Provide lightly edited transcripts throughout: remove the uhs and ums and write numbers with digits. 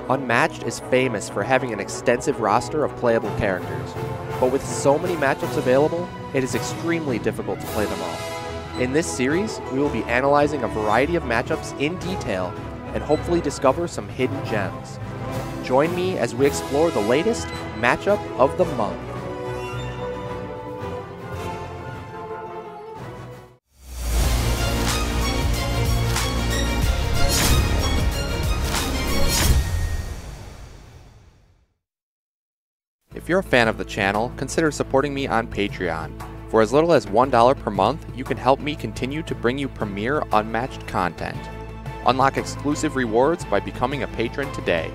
Unmatched is famous for having an extensive roster of playable characters, but with so many matchups available, it is extremely difficult to play them all. In this series, we will be analyzing a variety of matchups in detail and hopefully discover some hidden gems. Join me as we explore the latest matchup of the month. If you're a fan of the channel, consider supporting me on Patreon. For as little as $1 per month, you can help me continue to bring you premier Unmatched content. Unlock exclusive rewards by becoming a patron today.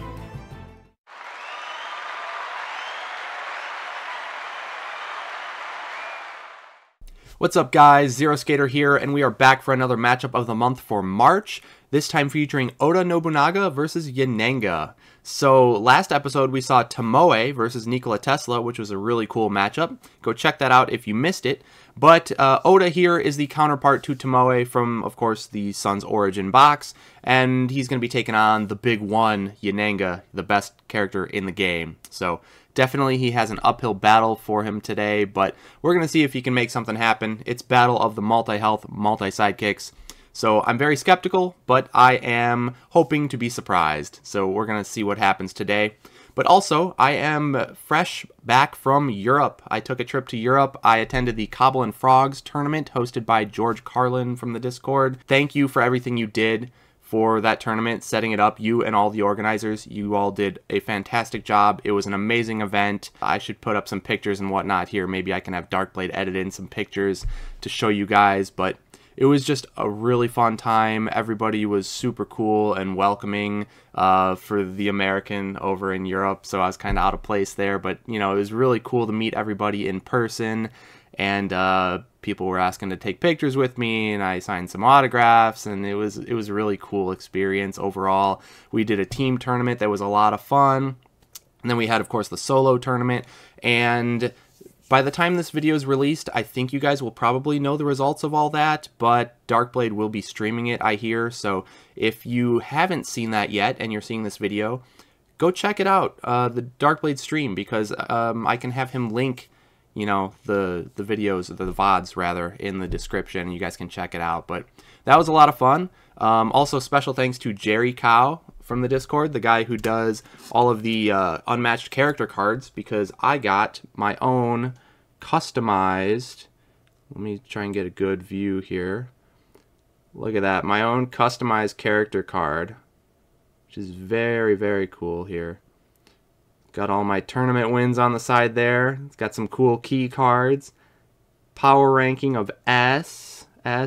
What's up guys, Zero Skater here, and we are back for another matchup of the month for March, this time featuring Oda Nobunaga versus Yanenga. So last episode we saw Tomoe versus Nikola Tesla, which was a really cool matchup. Go check that out if you missed it. But Oda here is the counterpart to Tomoe from, of course, the Sun's Origin box, and he's going to be taking on the big one, Yanenga, the best character in the game. So definitely he has an uphill battle for him today, but we're going to see if he can make something happen. It's battle of the multi-health, multi-sidekicks. So I'm very skeptical, but I am hoping to be surprised. So we're going to see what happens today. But also, I am fresh back from Europe. I took a trip to Europe. I attended the Cobble and Frogs tournament hosted by George Carlin from the Discord. Thank you for everything you did for that tournament, setting it up. You and all the organizers, you all did a fantastic job. It was an amazing event. I should put up some pictures and whatnot here. Maybe I can have Darkblade edit in some pictures to show you guys, but it was just a really fun time. Everybody was super cool and welcoming for the American over in Europe, so I was kind of out of place there, but you know, it was really cool to meet everybody in person, and people were asking to take pictures with me, and I signed some autographs, and it was a really cool experience overall. We did a team tournament that was a lot of fun, and then we had, of course, the solo tournament, and by the time this video is released, I think you guys will probably know the results of all that, but Darkblade will be streaming it, I hear, so if you haven't seen that yet and you're seeing this video, go check it out, the Darkblade stream, because I can have him link, you know, the videos, the VODs rather, in the description. You guys can check it out, but that was a lot of fun. Also, special thanks to Jerry Cow from the Discord, the guy who does all of the unmatched character cards, because I got my own customized, let me try and get a good view here. Look at that, my own customized character card, which is very, very cool here. Got all my tournament wins on the side there. It's got some cool key cards. Power ranking of S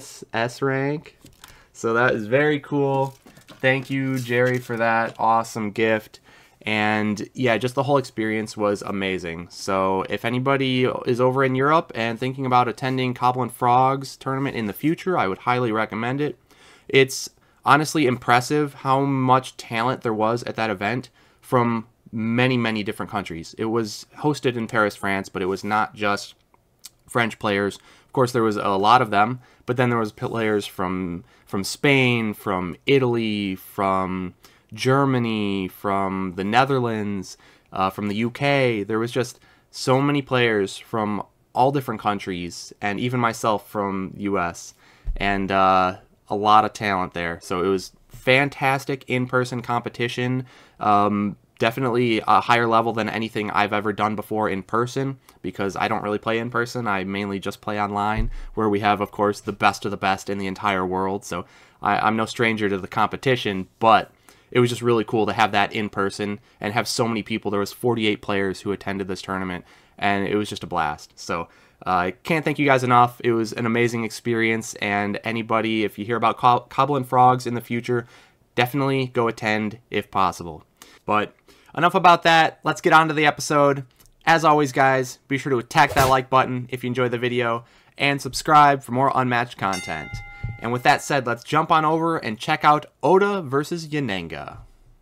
rank. So that is very cool. Thank you, Jerry, for that awesome gift. And yeah, just the whole experience was amazing. So if anybody is over in Europe and thinking about attending Cobble and Frogs tournament in the future, I would highly recommend it. It's honestly impressive how much talent there was at that event from many, many different countries. It was hosted in Paris, France, but it was not just French players. Of course, there was a lot of them, but then there was players from Spain, from Italy, from Germany, from the Netherlands, from the UK. There was just so many players from all different countries, and even myself from US, and a lot of talent there. So it was fantastic in-person competition. Definitely a higher level than anything I've ever done before in person, because I don't really play in person. I mainly just play online, where we have, of course, the best of the best in the entire world. So I'm no stranger to the competition, but it was just really cool to have that in person and have so many people. There was 48 players who attended this tournament, and it was just a blast. So I can't thank you guys enough. It was an amazing experience, and anybody, if you hear about Cobble and Frogs in the future, definitely go attend if possible. But enough about that. Let's get on to the episode. As always, guys, be sure to attack that like button if you enjoyed the video, and subscribe for more Unmatched content. And with that said, let's jump on over and check out Oda versus Yanenga.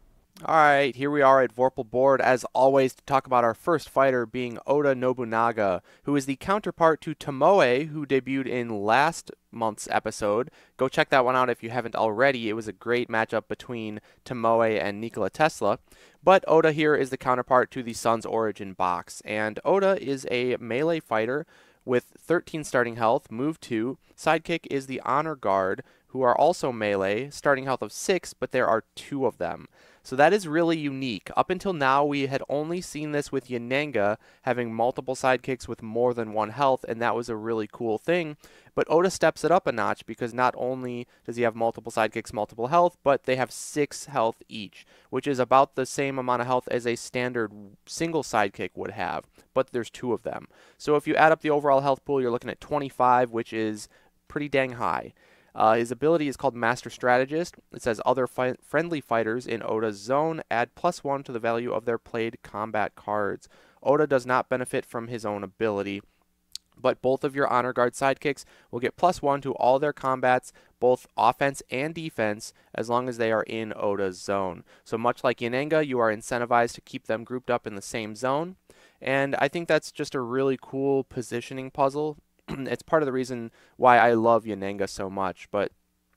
Alright, here we are at Vorpal Board, as always, to talk about our first fighter being Oda Nobunaga, who is the counterpart to Tomoe, who debuted in last month's episode. Go check that one out if you haven't already. It was a great matchup between Tomoe and Nikola Tesla. But Oda here is the counterpart to the Sun's Origin box, and Oda is a melee fighter with 13 starting health, move 2. Sidekick is the Honor Guard, who are also melee, starting health of 6, but there are 2 of them. So that is really unique. Up until now, we had only seen this with Yananga having multiple sidekicks with more than 1 health, and that was a really cool thing. But Oda steps it up a notch because not only does he have multiple sidekicks, multiple health, but they have 6 health each, which is about the same amount of health as a standard single sidekick would have, but there's 2 of them. So if you add up the overall health pool, you're looking at 25, which is pretty dang high. His ability is called Master Strategist. It says other friendly fighters in Oda's zone add +1 to the value of their played combat cards. Oda does not benefit from his own ability, but both of your Honor Guard sidekicks will get +1 to all their combats, both offense and defense, as long as they are in Oda's zone. So much like Yananga, you are incentivized to keep them grouped up in the same zone, and I think that's just a really cool positioning puzzle. It's part of the reason why I love Yananga so much, but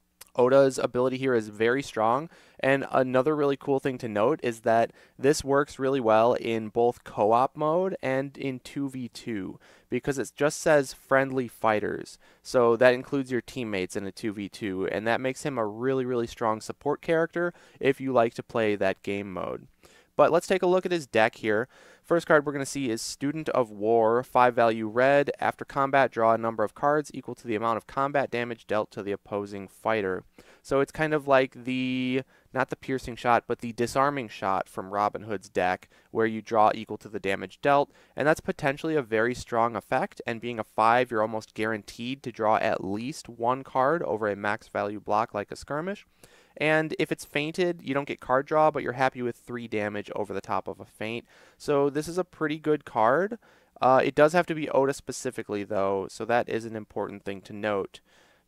Oda's ability here is very strong, and another really cool thing to note is that this works really well in both co-op mode and in 2v2, because it just says friendly fighters, so that includes your teammates in a 2v2, and that makes him a really, really strong support character if you like to play that game mode. But let's take a look at his deck here. First card we're going to see is Student of War, 5 value red. After combat, draw a number of cards equal to the amount of combat damage dealt to the opposing fighter. So it's kind of like the, not the piercing shot, but the disarming shot from Robin Hood's deck, where you draw equal to the damage dealt. And that's potentially a very strong effect, and being a 5, you're almost guaranteed to draw at least 1 card over a max value block like a skirmish. And if it's fainted, you don't get card draw, but you're happy with 3 damage over the top of a feint. So this is a pretty good card. It does have to be Oda specifically, though, so that is an important thing to note.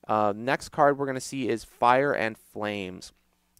Next card we're going to see is Fire and Flames.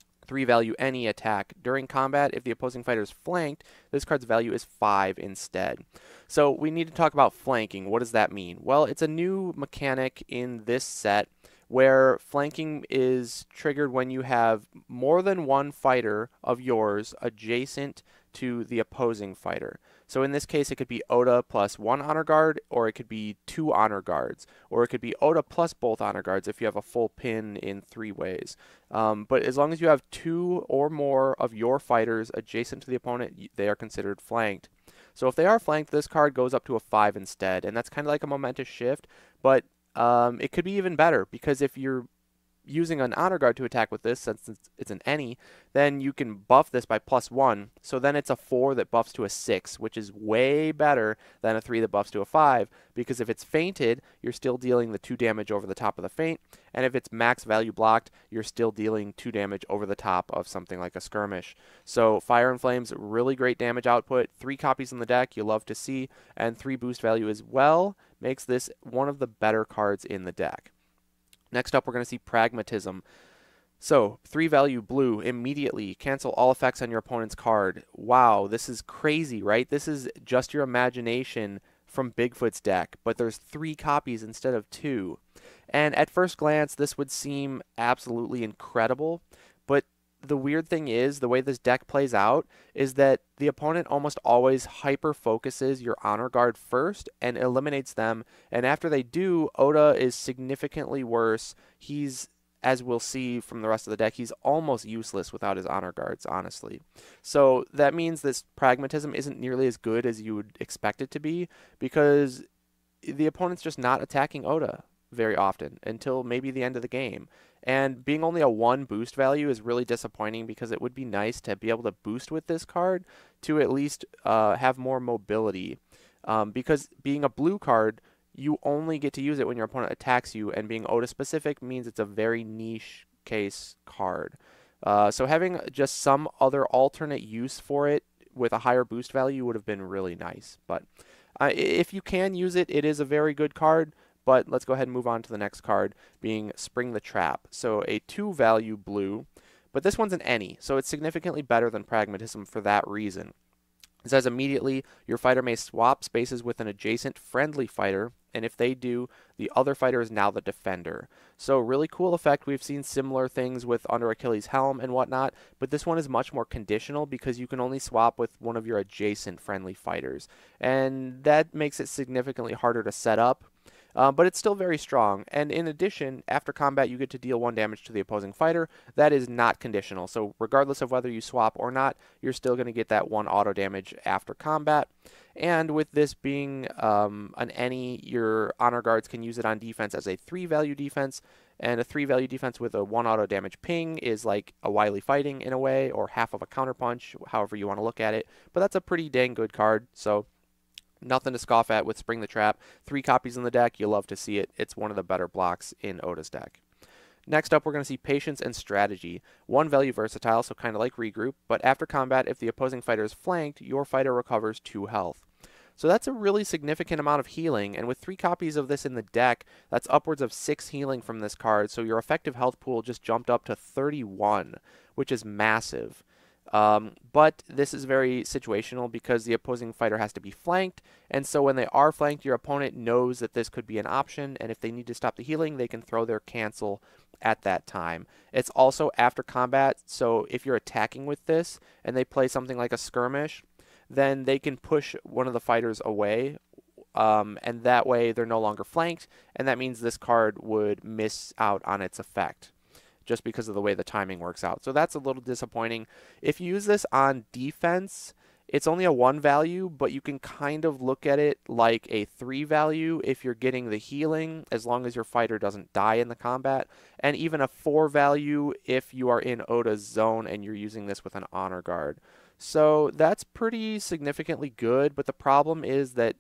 3 value any attack. During combat, if the opposing fighter is flanked, this card's value is 5 instead. So we need to talk about flanking. What does that mean? Well, it's a new mechanic in this set, where flanking is triggered when you have more than 1 fighter of yours adjacent to the opposing fighter. So in this case, it could be Oda plus 1 Honor Guard, or it could be 2 Honor Guards, or it could be Oda plus both Honor Guards if you have a full pin in 3 ways. But as long as you have 2 or more of your fighters adjacent to the opponent, they are considered flanked. So if they are flanked, this card goes up to a 5 instead, and that's kind of like a momentous shift, but it could be even better, because if you're using an Honor Guard to attack with this, since it's an any, then you can buff this by +1, so then it's a 4 that buffs to a 6, which is way better than a 3 that buffs to a 5, because if it's fainted, you're still dealing the 2 damage over the top of the feint, and if it's max value blocked, you're still dealing 2 damage over the top of something like a skirmish. So Fire and Flames, really great damage output, 3 copies in the deck, you love to see, and 3 boost value as well, makes this one of the better cards in the deck. Next up, we're going to see Pragmatism. So, 3 value blue, immediately cancel all effects on your opponent's card. Wow, this is crazy, right? This is just your imagination from Bigfoot's deck, but there's 3 copies instead of 2. And at first glance, this would seem absolutely incredible, but the weird thing is, the way this deck plays out is that the opponent almost always hyper-focuses your Honor Guard first and eliminates them, and after they do, Oda is significantly worse. He's, as we'll see from the rest of the deck, he's almost useless without his Honor Guards, honestly. So that means this Pragmatism isn't nearly as good as you would expect it to be, because the opponent's just not attacking Oda very often until maybe the end of the game. And being only a 1 boost value is really disappointing, because it would be nice to be able to boost with this card to at least have more mobility. Because being a blue card, you only get to use it when your opponent attacks you, and being Oda specific means it's a very niche case card. So having just some other alternate use for it with a higher boost value would have been really nice. But if you can use it, it is a very good card. But let's go ahead and move on to the next card, being Spring the Trap. So a 2 value blue, But this one's an any, so it's significantly better than Pragmatism for that reason. It says immediately, your fighter may swap spaces with an adjacent friendly fighter, and if they do, the other fighter is now the defender. So really cool effect. We've seen similar things with Under Achilles' Helm and whatnot, but this one is much more conditional because you can only swap with one of your adjacent friendly fighters. And that makes it significantly harder to set up. But it's still very strong. And in addition, after combat, you get to deal 1 damage to the opposing fighter. That is not conditional. So regardless of whether you swap or not, you're still going to get that 1 auto damage after combat. And with this being an any, your honor guards can use it on defense as a 3-value defense. And a 3-value defense with a 1 auto damage ping is like a Wily Fighting in a way, or half of a counterpunch, however you want to look at it. But that's a pretty dang good card. So nothing to scoff at with Spring the Trap. 3 copies in the deck. You love to see it. It's one of the better blocks in Oda's deck. Next up, we're going to see Patience and Strategy. 1 value versatile, so kind of like Regroup, but after combat, if the opposing fighter is flanked, your fighter recovers 2 health. So that's a really significant amount of healing, and with 3 copies of this in the deck, that's upwards of 6 healing from this card, so your effective health pool just jumped up to 31, which is massive. But this is very situational because the opposing fighter has to be flanked, and so when they are flanked, your opponent knows that this could be an option, and if they need to stop the healing, they can throw their cancel at that time. It's also after combat, so if you're attacking with this and they play something like a skirmish, then they can push one of the fighters away, and that way they're no longer flanked, and that means this card would miss out on its effect just because of the way the timing works out. So that's a little disappointing. If you use this on defense, it's only a 1 value, but you can kind of look at it like a 3 value if you're getting the healing, as long as your fighter doesn't die in the combat, and even a 4 value if you are in Oda's zone and you're using this with an honor guard. So that's pretty significantly good, but the problem is that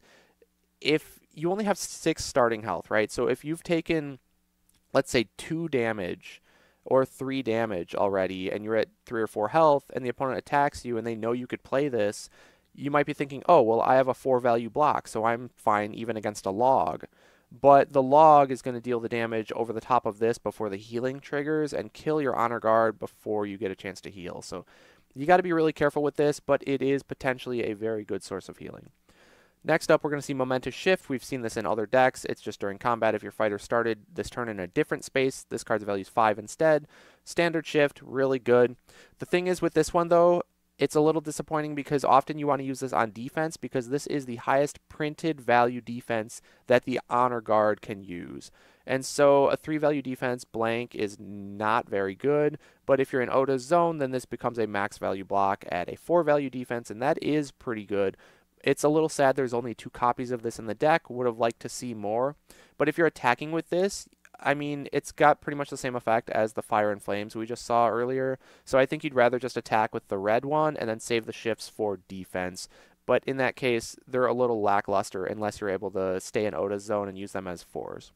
if you only have 6 starting health, right? So if you've taken, let's say, 2 damage or 3 damage already, and you're at 3 or 4 health, and the opponent attacks you and they know you could play this, you might be thinking, oh, well, I have a 4 value block, so I'm fine even against a log. But the log is going to deal the damage over the top of this before the healing triggers and kill your honor guard before you get a chance to heal. So you got to be really careful with this, but it is potentially a very good source of healing. Next up, we're going to see Momentous Shift. We've seen this in other decks. It's just during combat. If your fighter started this turn in a different space, this card's value is 5 instead. Standard Shift, really good. The thing is with this one, though, it's a little disappointing because often you want to use this on defense because this is the highest printed value defense that the Honor Guard can use. And so a 3 value defense blank is not very good, but if you're in Oda's zone, then this becomes a max value block at a 4 value defense, and that is pretty good. It's a little sad there's only 2 copies of this in the deck. Would have liked to see more. But if you're attacking with this, I mean, it's got pretty much the same effect as the Fire and Flames we just saw earlier. So I think you'd rather just attack with the red one and then save the shifts for defense. But in that case, they're a little lackluster unless you're able to stay in Oda's zone and use them as 4s.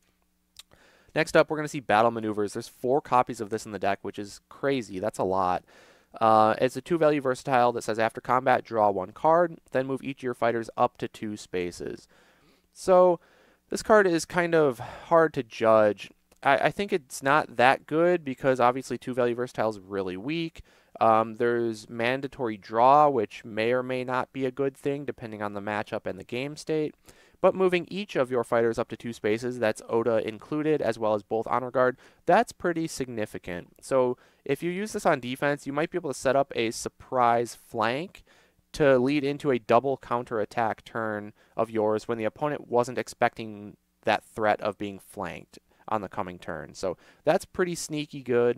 Next up, we're going to see Battle Maneuvers. There's 4 copies of this in the deck, which is crazy. That's a lot. It's a 2 value versatile that says after combat, draw 1 card, then move each of your fighters up to 2 spaces. So this card is kind of hard to judge. I think it's not that good because obviously 2 value versatile is really weak. There's mandatory draw, which may or may not be a good thing depending on the matchup and the game state. But moving each of your fighters up to 2 spaces, that's Oda included, as well as both Honor Guard, that's pretty significant. So if you use this on defense, you might be able to set up a surprise flank to lead into a double counterattack turn of yours when the opponent wasn't expecting that threat of being flanked on the coming turn. So that's pretty sneaky good.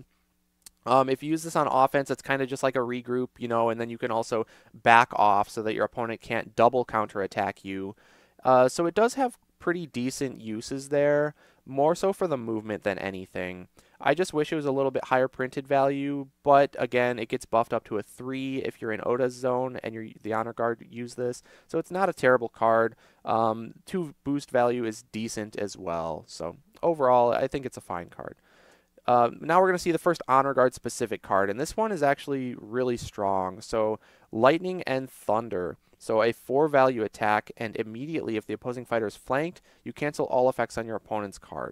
If you use this on offense, it's kind of just like a regroup, you know, and then you can also back off so that your opponent can't double counterattack you. So it does have pretty decent uses there, more so for the movement than anything. I just wish it was a little bit higher printed value, but again, it gets buffed up to a 3 if you're in Oda's zone and the Honor Guard use this. So it's not a terrible card. 2 boost value is decent as well. So overall, I think it's a fine card. Now we're going to see the first Honor Guard specific card, and this one is actually really strong. So Lightning and Thunder. So a 4 value attack, and immediately if the opposing fighter is flanked, you cancel all effects on your opponent's card.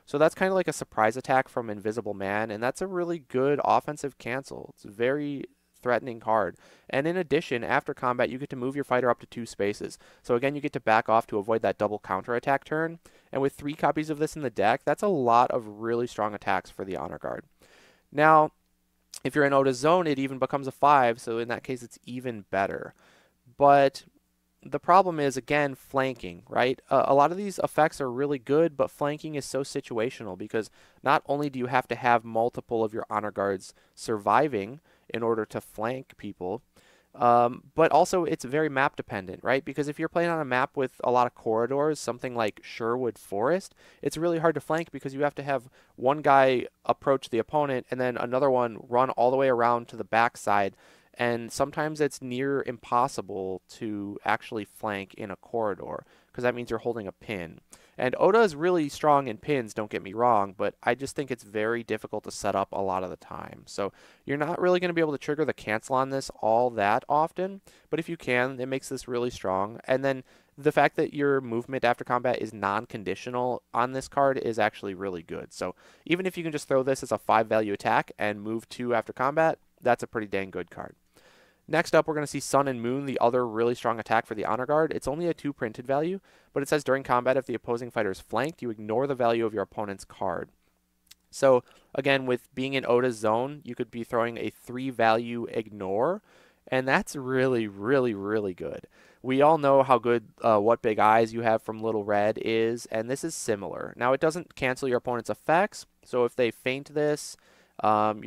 So that's kind of like a surprise attack from Invisible Man, and that's a really good offensive cancel. It's a very threatening card. And in addition, after combat, you get to move your fighter up to 2 spaces. So again, you get to back off to avoid that double counterattack turn. And with 3 copies of this in the deck, that's a lot of really strong attacks for the Honor Guard. Now, if you're in Oda's zone, it even becomes a 5, so in that case, it's even better. But the problem is, again, flanking, right? A lot of these effects are really good, but flanking is so situational because not only do you have to have multiple of your Honor Guards surviving in order to flank people, but also it's very map dependent, right? Because if you're playing on a map with a lot of corridors, something like Sherwood Forest, it's really hard to flank because you have to have one guy approach the opponent and then another one run all the way around to the backside. And sometimes it's near impossible to actually flank in a corridor because that means you're holding a pin. And Oda is really strong in pins, don't get me wrong, but I just think it's very difficult to set up a lot of the time. So you're not really going to be able to trigger the cancel on this all that often, but if you can, it makes this really strong. And then the fact that your movement after combat is non-conditional on this card is actually really good. So even if you can just throw this as a 5-value attack and move 2 after combat, that's a pretty dang good card. Next up, we're going to see Sun and Moon, the other really strong attack for the Honor Guard. It's only a 2 printed value, but it says during combat, if the opposing fighter is flanked, you ignore the value of your opponent's card. So again, with being in Oda's zone, you could be throwing a 3-value ignore, and that's really, really, really good. We all know how good What Big Eyes you have from Little Red is, and this is similar. Now, it doesn't cancel your opponent's effects, so if they feint this, they're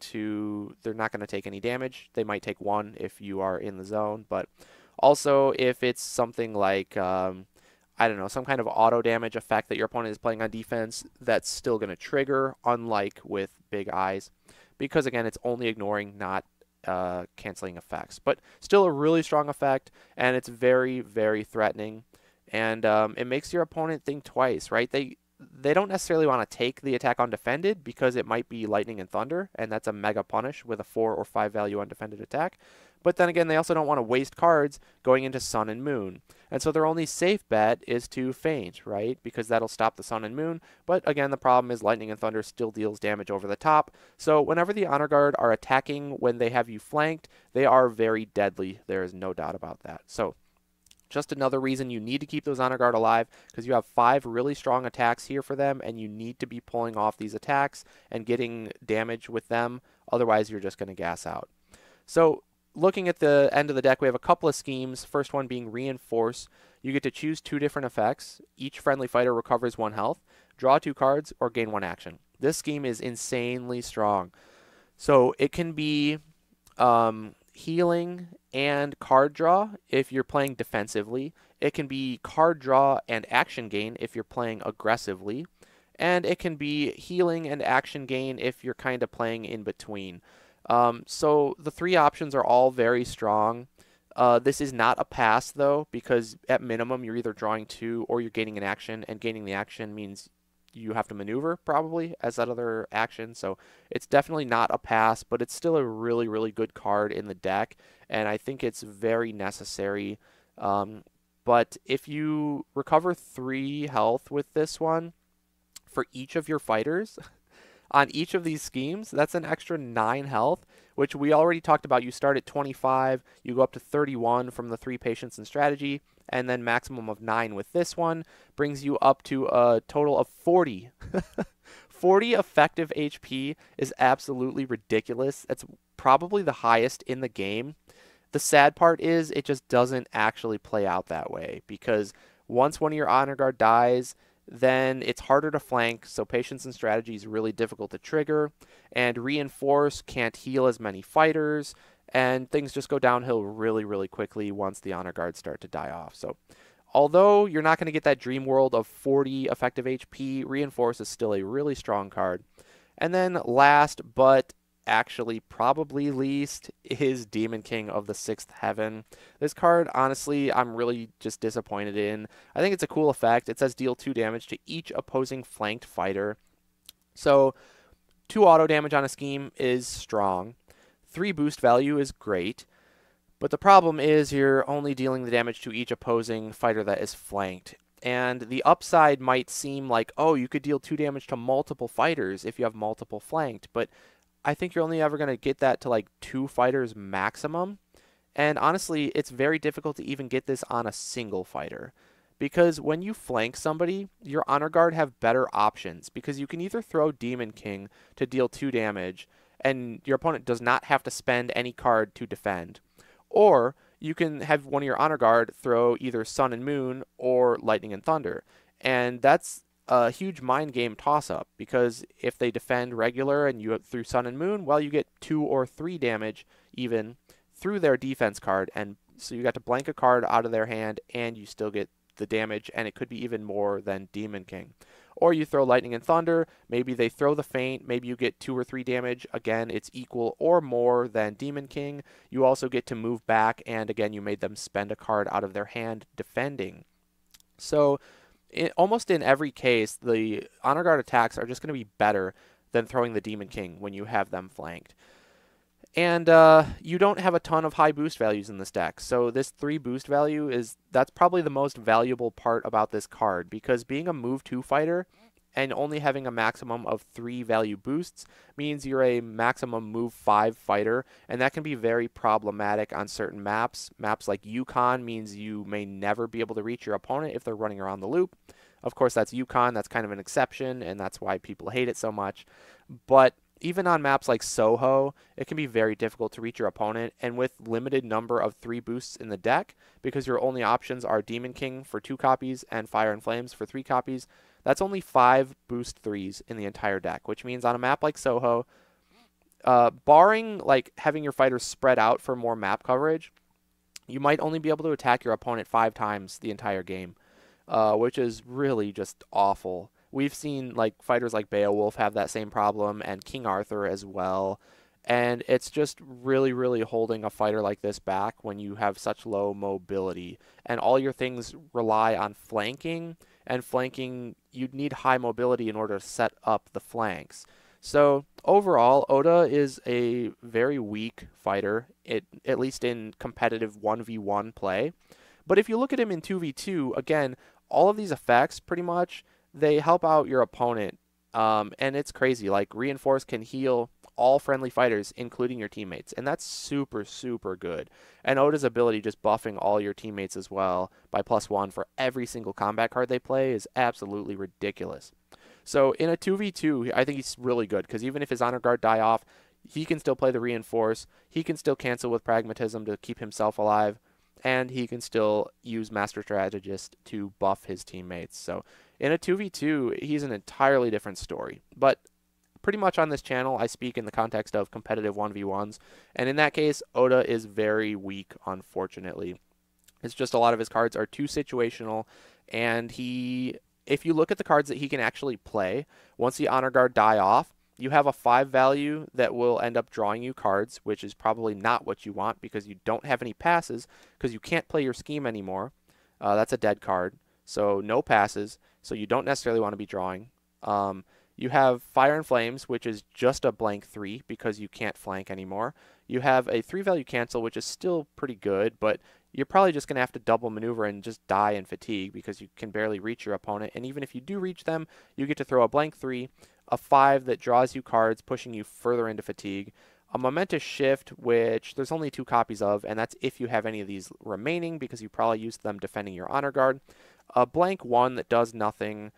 not going to take any damage. They might take 1 if you are in the zone, but also if it's something like, I don't know, some kind of auto damage effect that your opponent is playing on defense, that's still going to trigger, unlike with Big Eyes, because again, it's only ignoring, not canceling effects, but still a really strong effect, and it's very, very threatening, and it makes your opponent think twice, right? They don't necessarily want to take the attack undefended because it might be Lightning and Thunder, and that's a mega punish with a 4 or 5 value undefended attack. But then again, they also don't want to waste cards going into Sun and Moon. And so their only safe bet is to feint, right? Because that'll stop the Sun and Moon. But again, the problem is Lightning and Thunder still deals damage over the top. So whenever the Honor Guard are attacking when they have you flanked, they are very deadly. There is no doubt about that. So just another reason you need to keep those Honor Guard alive, because you have 5 really strong attacks here for them, and you need to be pulling off these attacks and getting damage with them. Otherwise, you're just going to gas out. So looking at the end of the deck, we have a couple of schemes. First one being Reinforce. You get to choose 2 different effects. Each friendly fighter recovers 1 health, draw 2 cards, or gain 1 action. This scheme is insanely strong. So it can be healing and card draw if you're playing defensively. It can be card draw and action gain if you're playing aggressively. And it can be healing and action gain if you're kind of playing in between. So the 3 options are all very strong. This is not a pass, though, because at minimum you're either drawing 2 or you're gaining an action, and gaining the action means you have to maneuver probably as that other action. So it's definitely not a pass, but it's still a really, really good card in the deck, and I think it's very necessary. But if you recover 3 health with this one for each of your fighters on each of these schemes, that's an extra 9 health, which we already talked about. You start at 25, you go up to 31 from the 3 Patience and Strategy, and then maximum of 9 with this one brings you up to a total of 40. 40 effective HP is absolutely ridiculous. That's probably the highest in the game. The sad part is it just doesn't actually play out that way, because once one of your Honor Guard dies, then it's harder to flank, so Patience and Strategy is really difficult to trigger, and Reinforce can't heal as many fighters, and things just go downhill really, really quickly once the Honor Guards start to die off. So although you're not going to get that dream world of 40 effective HP, Reinforce is still a really strong card. And then last, but actually probably least, is Demon King of the Sixth Heaven. This card, honestly, I'm really just disappointed in. I think it's a cool effect. It says deal 2 damage to each opposing flanked fighter. So 2 auto damage on a scheme is strong. 3 boost value is great. But the problem is you're only dealing the damage to each opposing fighter that is flanked. And the upside might seem like, oh, you could deal 2 damage to multiple fighters if you have multiple flanked, but I think you're only ever going to get that to like 2 fighters maximum. And honestly, it's very difficult to even get this on a single fighter. Because when you flank somebody, your Honor Guard have better options. Because you can either throw Demon King to deal 2 damage, and your opponent does not have to spend any card to defend. Or you can have one of your Honor Guard throw either Sun and Moon or Lightning and Thunder. And that's a huge mind game toss-up. Because if they defend regular and you through Sun and Moon, well, you get 2 or 3 damage even through their defense card, and so you got to blank a card out of their hand and you still get the damage, and it could be even more than Demon King. Or you throw Lightning and Thunder, maybe they throw the Feint, maybe you get 2 or 3 damage, again it's equal or more than Demon King. You also get to move back, and again you made them spend a card out of their hand defending. So almost in every case, the Honor Guard attacks are just going to be better than throwing the Demon King when you have them flanked. And you don't have a ton of high boost values in this deck. So this 3 boost value that's probably the most valuable part about this card, because being a move 2 fighter and only having a maximum of 3 value boosts means you're a maximum move 5 fighter, and that can be very problematic on certain maps. Maps like Yukon means you may never be able to reach your opponent if they're running around the loop. Of course, that's Yukon, that's kind of an exception, and that's why people hate it so much. But even on maps like Soho, it can be very difficult to reach your opponent, and with limited number of 3 boosts in the deck, because your only options are Demon King for 2 copies and Fire and Flames for 3 copies, that's only 5 boost 3s in the entire deck, which means on a map like Soho, barring like having your fighters spread out for more map coverage, you might only be able to attack your opponent 5 times the entire game, which is really just awful. We've seen like fighters like Beowulf have that same problem, and King Arthur as well. And it's just really, really holding a fighter like this back when you have such low mobility. And all your things rely on flanking, and flanking, you'd need high mobility in order to set up the flanks. So overall, Oda is a very weak fighter, at least in competitive 1v1 play. But if you look at him in 2v2, again, all of these effects pretty much, they help out your opponent, and it's crazy. Like, Reinforce can heal all friendly fighters, including your teammates, and that's super, super good. And Oda's ability just buffing all your teammates as well by +1 for every single combat card they play is absolutely ridiculous. So in a 2v2, I think he's really good, because even if his Honor Guard die off, he can still play the Reinforce, he can still cancel with Pragmatism to keep himself alive, and he can still use Master Strategist to buff his teammates. So in a 2v2, he's an entirely different story. But pretty much on this channel, I speak in the context of competitive 1v1s. And in that case, Oda is very weak, unfortunately. It's just a lot of his cards are too situational. And if you look at the cards that he can actually play, once the Honor Guard die off, you have a 5 value that will end up drawing you cards, which is probably not what you want because you don't have any passes, because you can't play your scheme anymore. That's a dead card. So no passes, so you don't necessarily want to be drawing. You have Fire and Flames, which is just a blank 3 because you can't flank anymore. You have a 3 value cancel, which is still pretty good, but you're probably just going to have to double maneuver and just die in fatigue because you can barely reach your opponent. And even if you do reach them, you get to throw a blank 3, a 5 that draws you cards, pushing you further into fatigue, a Momentous Shift, which there's only 2 copies of, and that's if you have any of these remaining because you probably used them defending your Honor Guard, a blank 1 that does nothing,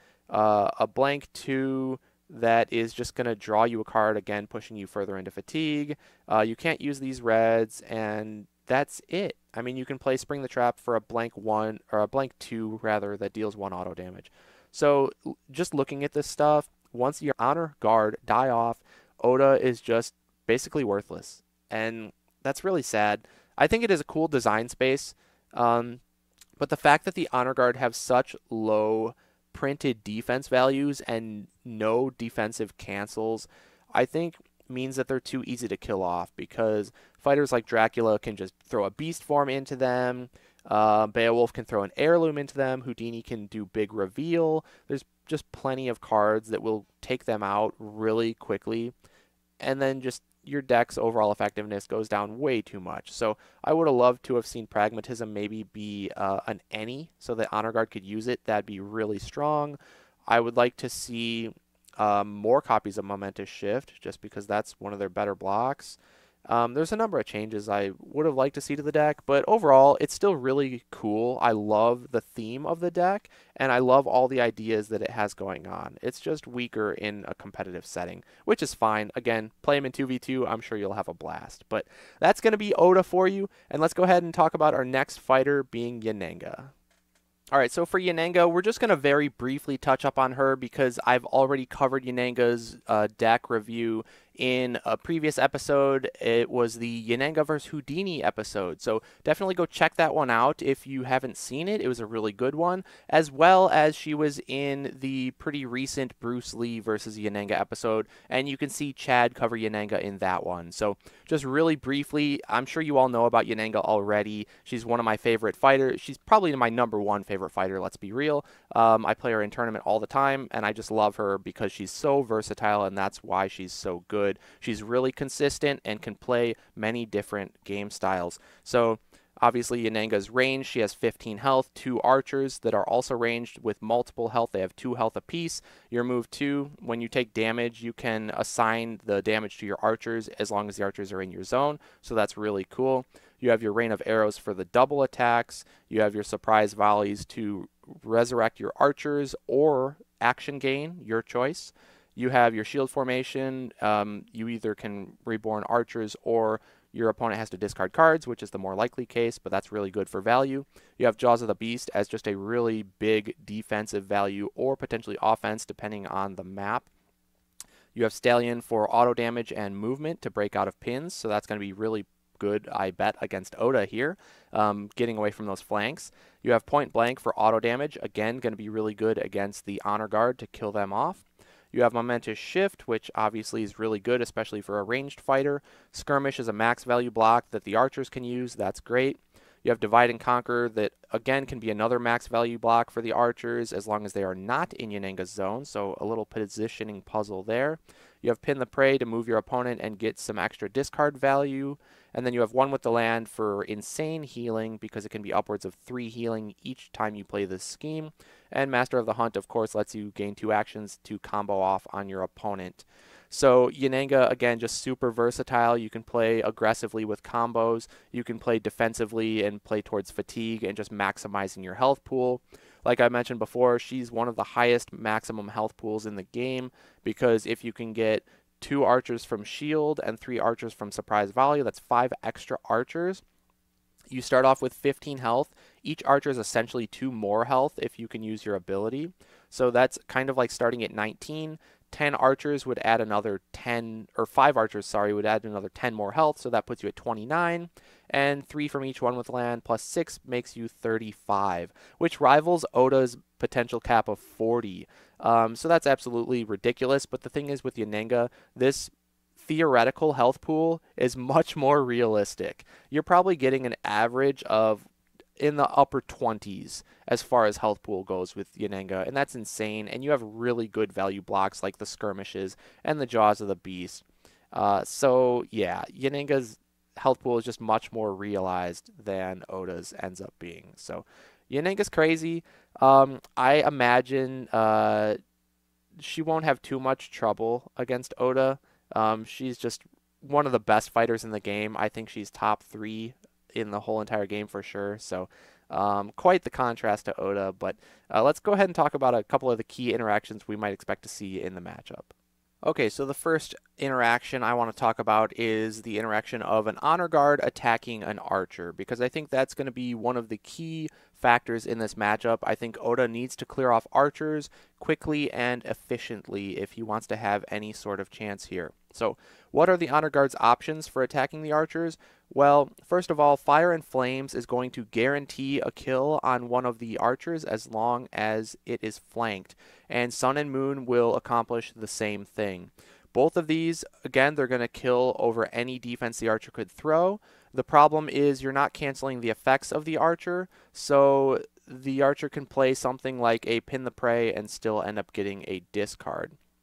a blank 2 that is just going to draw you a card, again, pushing you further into fatigue. You can't use these reds, and that's it. I mean, you can play Spring the Trap for a blank 1, or a blank 2, rather, that deals 1 auto damage. So just looking at this stuff, once your Honor Guard die off, Oda is just basically worthless. And that's really sad. I think it is a cool design space, but the fact that the Honor Guard have such low printed defense values and no defensive cancels, I think means that they're too easy to kill off, because fighters like Dracula can just throw a beast form into them, Beowulf can throw an heirloom into them, Houdini can do big reveal. There's just plenty of cards that will take them out really quickly, and then just your deck's overall effectiveness goes down way too much. So I would have loved to have seen Pragmatism maybe be an any so that Honor Guard could use it. That'd be really strong. I would like to see more copies of Momentous Shift, just because that's one of their better blocks. There's a number of changes I would have liked to see to the deck, but overall, it's still really cool. I love the theme of the deck, and I love all the ideas that it has going on. It's just weaker in a competitive setting, which is fine. Again, play him in 2v2, I'm sure you'll have a blast. But that's going to be Oda for you, and let's go ahead and talk about our next fighter being Yanenga. Alright, so for Yanenga, we're just going to very briefly touch up on her because I've already covered Yanenga's deck review in a previous episode. It was the Yanenga vs. Houdini episode, so definitely go check that one out if you haven't seen it. It was a really good one, as well as she was in the pretty recent Bruce Lee versus Yanenga episode, and you can see Chad cover Yanenga in that one. So just really briefly, I'm sure you all know about Yanenga already. She's one of my favorite fighters. She's probably my #1 favorite fighter, let's be real. I play her in tournament all the time, and I just love her because she's so versatile, and that's why she's so good. She's really consistent and can play many different game styles. So obviously Yanenga's ranged. She has 15 health, 2 archers that are also ranged with multiple health. They have 2 health apiece. Your move 2, when you take damage, you can assign the damage to your archers as long as the archers are in your zone. So that's really cool. You have your rain of arrows for the double attacks. You have your surprise volleys to resurrect your archers or action gain, your choice. You have your shield formation. You either can reborn archers or your opponent has to discard cards, which is the more likely case, but that's really good for value. You have Jaws of the Beast as just a really big defensive value or potentially offense depending on the map. You have Stallion for auto damage and movement to break out of pins, so that's going to be really good, I bet, against Oda here, getting away from those flanks. You have Point Blank for auto damage, again, going to be really good against the Honor Guard to kill them off. You have Momentous Shift, which obviously is really good, especially for a ranged fighter. Skirmish is a max value block that the archers can use. That's great. You have Divide and Conquer that, again, can be another max value block for the archers as long as they are not in Yanenga's zone, so a little positioning puzzle there. You have Pin the Prey to move your opponent and get some extra discard value. And then you have One with the Land for insane healing because it can be upwards of 3 healing each time you play this scheme. And Master of the Hunt, of course, lets you gain 2 actions to combo off on your opponent. So Yanenga, again, just super versatile. You can play aggressively with combos. You can play defensively and play towards fatigue and just maximizing your health pool. Like I mentioned before, she's one of the highest maximum health pools in the game because if you can get 2 archers from shield and 3 archers from surprise volley, that's 5 extra archers. You start off with 15 health. Each archer is essentially 2 more health if you can use your ability. So that's kind of like starting at 19. 10 archers would add another 10, or 5 archers, sorry, would add another 10 more health, so that puts you at 29. And 3 from each One with Land plus 6 makes you 35, which rivals Oda's potential cap of 40. So that's absolutely ridiculous, but the thing is with Yanenga, this theoretical health pool is much more realistic. You're probably getting an average of in the upper 20s as far as health pool goes with Yanenga, and that's insane. And you have really good value blocks like the Skirmishes and the Jaws of the Beast. So yeah, Yanenga's health pool is just much more realized than Oda's ends up being. So Yanenga's crazy. I imagine she won't have too much trouble against Oda. She's just one of the best fighters in the game. I think she's top 3 in the whole entire game for sure. So quite the contrast to Oda. But let's go ahead and talk about a couple of the key interactions we might expect to see in the matchup. Okay, so the first interaction I want to talk about is the interaction of an Honor Guard attacking an Archer, because I think that's going to be one of the key factors in this matchup. I think Oda needs to clear off archers quickly and efficiently if he wants to have any sort of chance here. So what are the Honor Guard's options for attacking the archers? Well, first of all, Fire and Flames is going to guarantee a kill on one of the archers as long as it is flanked, and Sun and Moon will accomplish the same thing. Both of these, again, they're going to kill over any defense the archer could throw. The problem is you're not canceling the effects of the archer, so the archer can play something like a Pin the Prey and still end up getting a discard.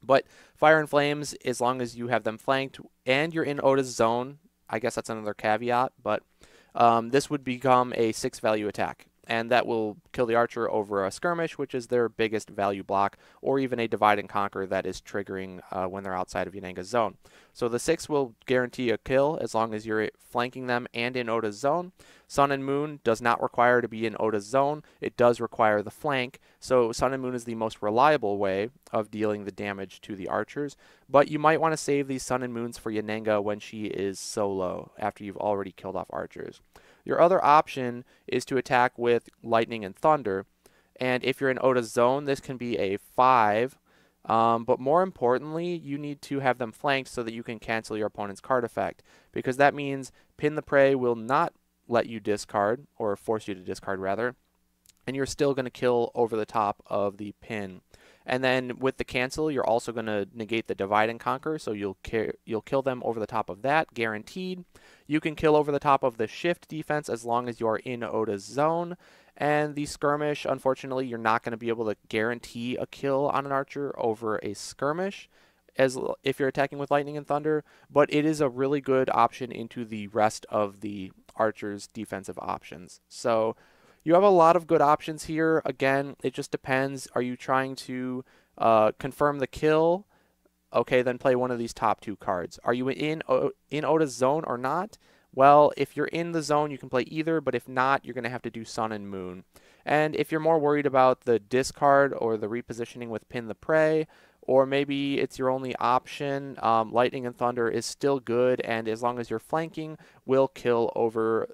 But Fire and Flames, as long as you have them flanked and you're in Oda's zone, I guess that's another caveat, but this would become a 6 value attack. And that will kill the archer over a skirmish, which is their biggest value block, or even a divide and conquer that is triggering when they're outside of Yanenga's zone. So the 6 will guarantee a kill as long as you're flanking them and in Oda's zone. Sun and Moon does not require to be in Oda's zone. It does require the flank. So Sun and Moon is the most reliable way of dealing the damage to the archers. But you might want to save these Sun and Moons for Yanenga when she is solo, after you've already killed off archers. Your other option is to attack with Lightning and Thunder, and if you're in Oda's zone, this can be a 5, but more importantly, you need to have them flanked so that you can cancel your opponent's card effect, because that means Pin the Prey will not let you discard, or force you to discard rather, and you're still going to kill over the top of the pin. And then with the cancel, you're also going to negate the divide and conquer, so you'll kill them over the top of that, guaranteed. You can kill over the top of the shift defense as long as you're in Oda's zone. And the skirmish, unfortunately, you're not going to be able to guarantee a kill on an archer over a skirmish as if you're attacking with Lightning and Thunder, but it is a really good option into the rest of the archer's defensive options. So you have a lot of good options here. Again, it just depends. Are you trying to confirm the kill? Okay, then play one of these top 2 cards. Are you in Oda's zone or not? Well, if you're in the zone, you can play either, but if not, you're going to have to do Sun and Moon. And if you're more worried about the discard or the repositioning with Pin the Prey, or maybe it's your only option, Lightning and Thunder is still good, and as long as you're flanking, will kill over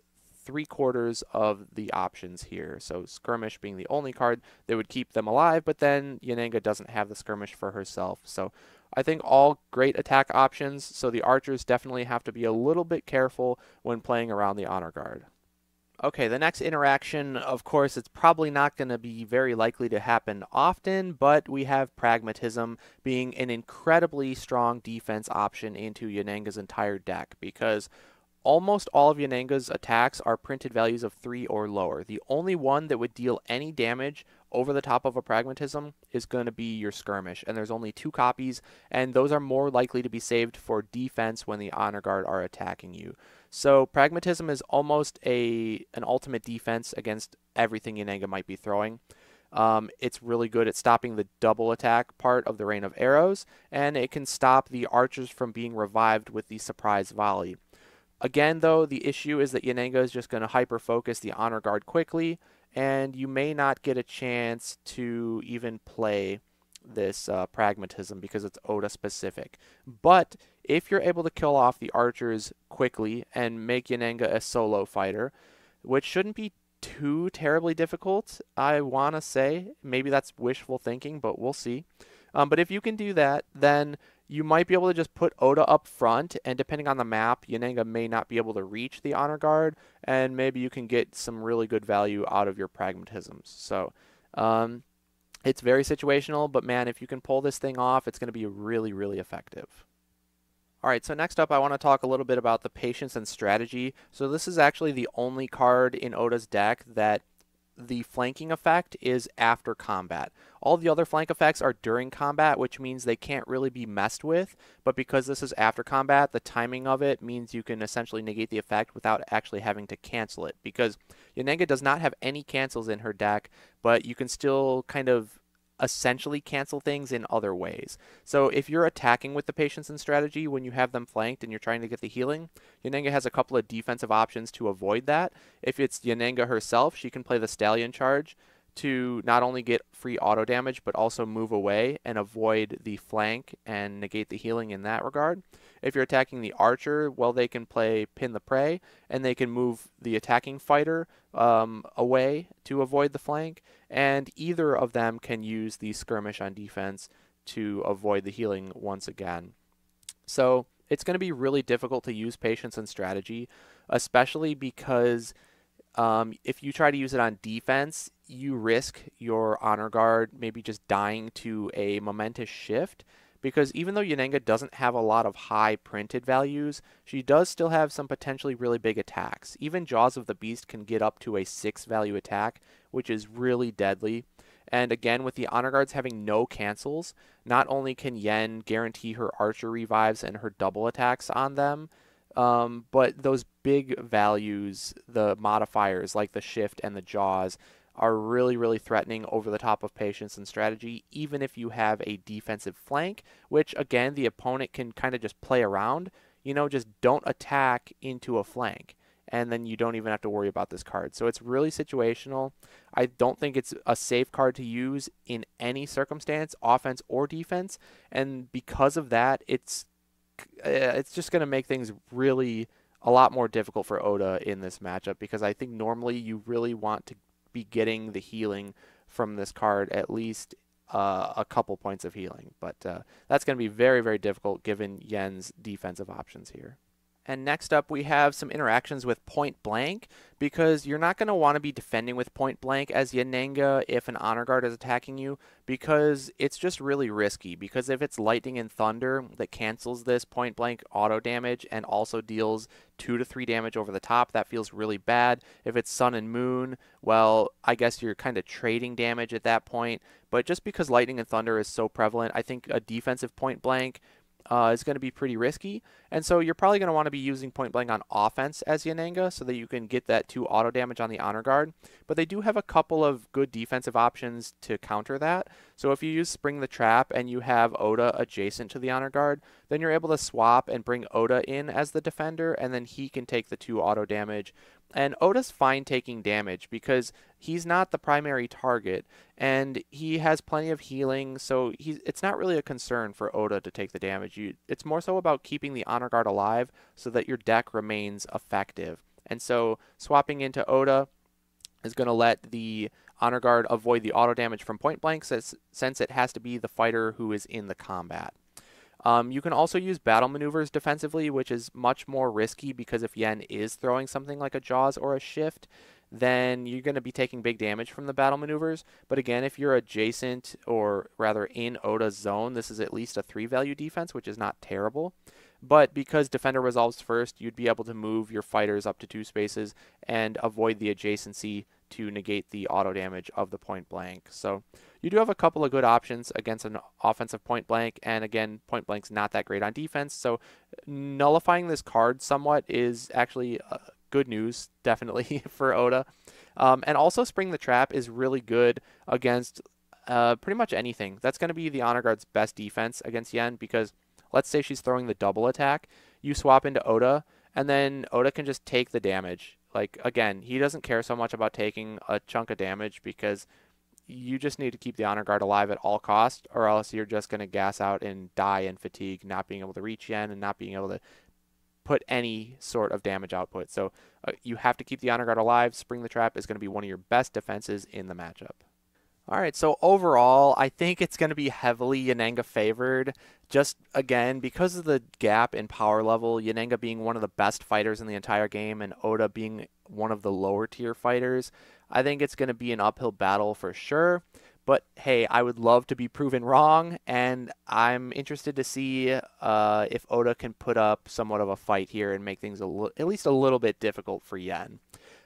3/4 of the options here. So Skirmish being the only card that would keep them alive, but then Yanenga doesn't have the Skirmish for herself. So I think all great attack options, so the archers definitely have to be a little bit careful when playing around the Honor Guard. Okay, the next interaction, of course, it's probably not going to be very likely to happen often, but we have Pragmatism being an incredibly strong defense option into Yanenga's entire deck, because almost all of Yanenga's attacks are printed values of 3 or lower. The only one that would deal any damage over the top of a Pragmatism is going to be your Skirmish, and there's only 2 copies, and those are more likely to be saved for defense when the Honor Guard are attacking you. So Pragmatism is almost an ultimate defense against everything Yanenga might be throwing. It's really good at stopping the double attack part of the Rain of Arrows, and it can stop the archers from being revived with the surprise volley. Again, though, the issue is that Yanenga is just going to hyper-focus the Honor Guard quickly, and you may not get a chance to even play this Pragmatism because it's Oda specific. But if you're able to kill off the archers quickly and make Yanenga a solo fighter, which shouldn't be too terribly difficult, I want to say. Maybe that's wishful thinking, but we'll see. But if you can do that, then you might be able to just put Oda up front, and depending on the map, Yanenga may not be able to reach the Honor Guard, and maybe you can get some really good value out of your Pragmatisms. So it's very situational, but man, if you can pull this thing off, it's going to be really, really effective. Alright, so next up I want to talk a little bit about the Patience and Strategy. So this is actually the only card in Oda's deck that the flanking effect is after combat. All the other flank effects are during combat, which means they can't really be messed with, but because this is after combat, the timing of it means you can essentially negate the effect without actually having to cancel it, because Yanenga does not have any cancels in her deck, but you can still kind of essentially cancel things in other ways. So if you're attacking with the Patience and Strategy when you have them flanked and you're trying to get the healing, Yanenga has a couple of defensive options to avoid that. If it's Yanenga herself, she can play the Stallion Charge to not only get free auto damage, but also move away and avoid the flank and negate the healing in that regard. If you're attacking the archer, well, they can play Pin the Prey, and they can move the attacking fighter away to avoid the flank, and either of them can use the Skirmish on defense to avoid the healing once again. So it's going to be really difficult to use Patience and Strategy, especially because if you try to use it on defense, you risk your Honor Guard maybe just dying to a momentous shift, because even though Yanenga doesn't have a lot of high printed values, she does still have some potentially really big attacks. Even Jaws of the Beast can get up to a 6 value attack, which is really deadly. And again, with the honor guards having no cancels, not only can Yen guarantee her archer revives and her double attacks on them, but those big values, the modifiers like the shift and the jaws, are really, really threatening over the top of patience and strategy, even if you have a defensive flank, which again, the opponent can kind of just play around. Just don't attack into a flank, and then you don't even have to worry about this card. So it's really situational. I don't think it's a safe card to use in any circumstance, offense or defense, and because of that, it's just going to make things really a lot more difficult for Oda in this matchup, because I think normally you really want to be getting the healing from this card, at least a couple points of healing. But that's going to be very, very difficult given Yen's defensive options here. And next up, we have some interactions with Point Blank, because you're not going to want to be defending with Point Blank as Yananga if an honor guard is attacking you, because it's just really risky. Because if it's Lightning and Thunder that cancels this Point Blank auto damage and also deals 2 to 3 damage over the top, that feels really bad. If it's Sun and Moon, well, I guess you're kind of trading damage at that point. But just because Lightning and Thunder is so prevalent, I think a defensive Point Blank is going to be pretty risky, and so you're probably going to want to be using Point Blank on offense as Yananga so that you can get that 2 auto damage on the honor guard. But they do have a couple of good defensive options to counter that. So if you use Spring the Trap and you have Oda adjacent to the honor guard, then you're able to swap and bring Oda in as the defender, and then he can take the 2 auto damage. And Oda's fine taking damage because he's not the primary target, and he has plenty of healing, so it's not really a concern for Oda to take the damage. It's more so about keeping the honor guard alive so that your deck remains effective. And so swapping into Oda is going to let the honor guard avoid the auto damage from Point Blank, since it has to be the fighter who is in the combat. You can also use battle maneuvers defensively, which is much more risky, because if Yen is throwing something like a Jaws or a Shift, then you're going to be taking big damage from the battle maneuvers. But again, if you're adjacent, or rather in Oda's zone, this is at least a 3-value defense, which is not terrible. But because Defender resolves first, you'd be able to move your fighters up to 2 spaces and avoid the adjacency to negate the auto damage of the Point Blank. So you do have a couple of good options against an offensive Point Blank, and again, Point Blank's not that great on defense, so nullifying this card somewhat is actually good news, definitely, for Oda. And also Spring the Trap is really good against pretty much anything. That's going to be the honor guard's best defense against Yen, because let's say she's throwing the double attack, you swap into Oda, and then Oda can just take the damage. Like, again, he doesn't care so much about taking a chunk of damage, because you just need to keep the honor guard alive at all costs, or else you're just going to gas out and die in fatigue, not being able to reach Yen and not being able to put any sort of damage output. So you have to keep the honor guard alive. Spring the Trap is going to be one of your best defenses in the matchup. All right, so overall, I think it's going to be heavily Yananga favored. Just, again, because of the gap in power level, Yananga being one of the best fighters in the entire game and Oda being one of the lower tier fighters, I think it's going to be an uphill battle for sure. But, hey, I would love to be proven wrong, and I'm interested to see if Oda can put up somewhat of a fight here and make things at least a little bit difficult for Yen.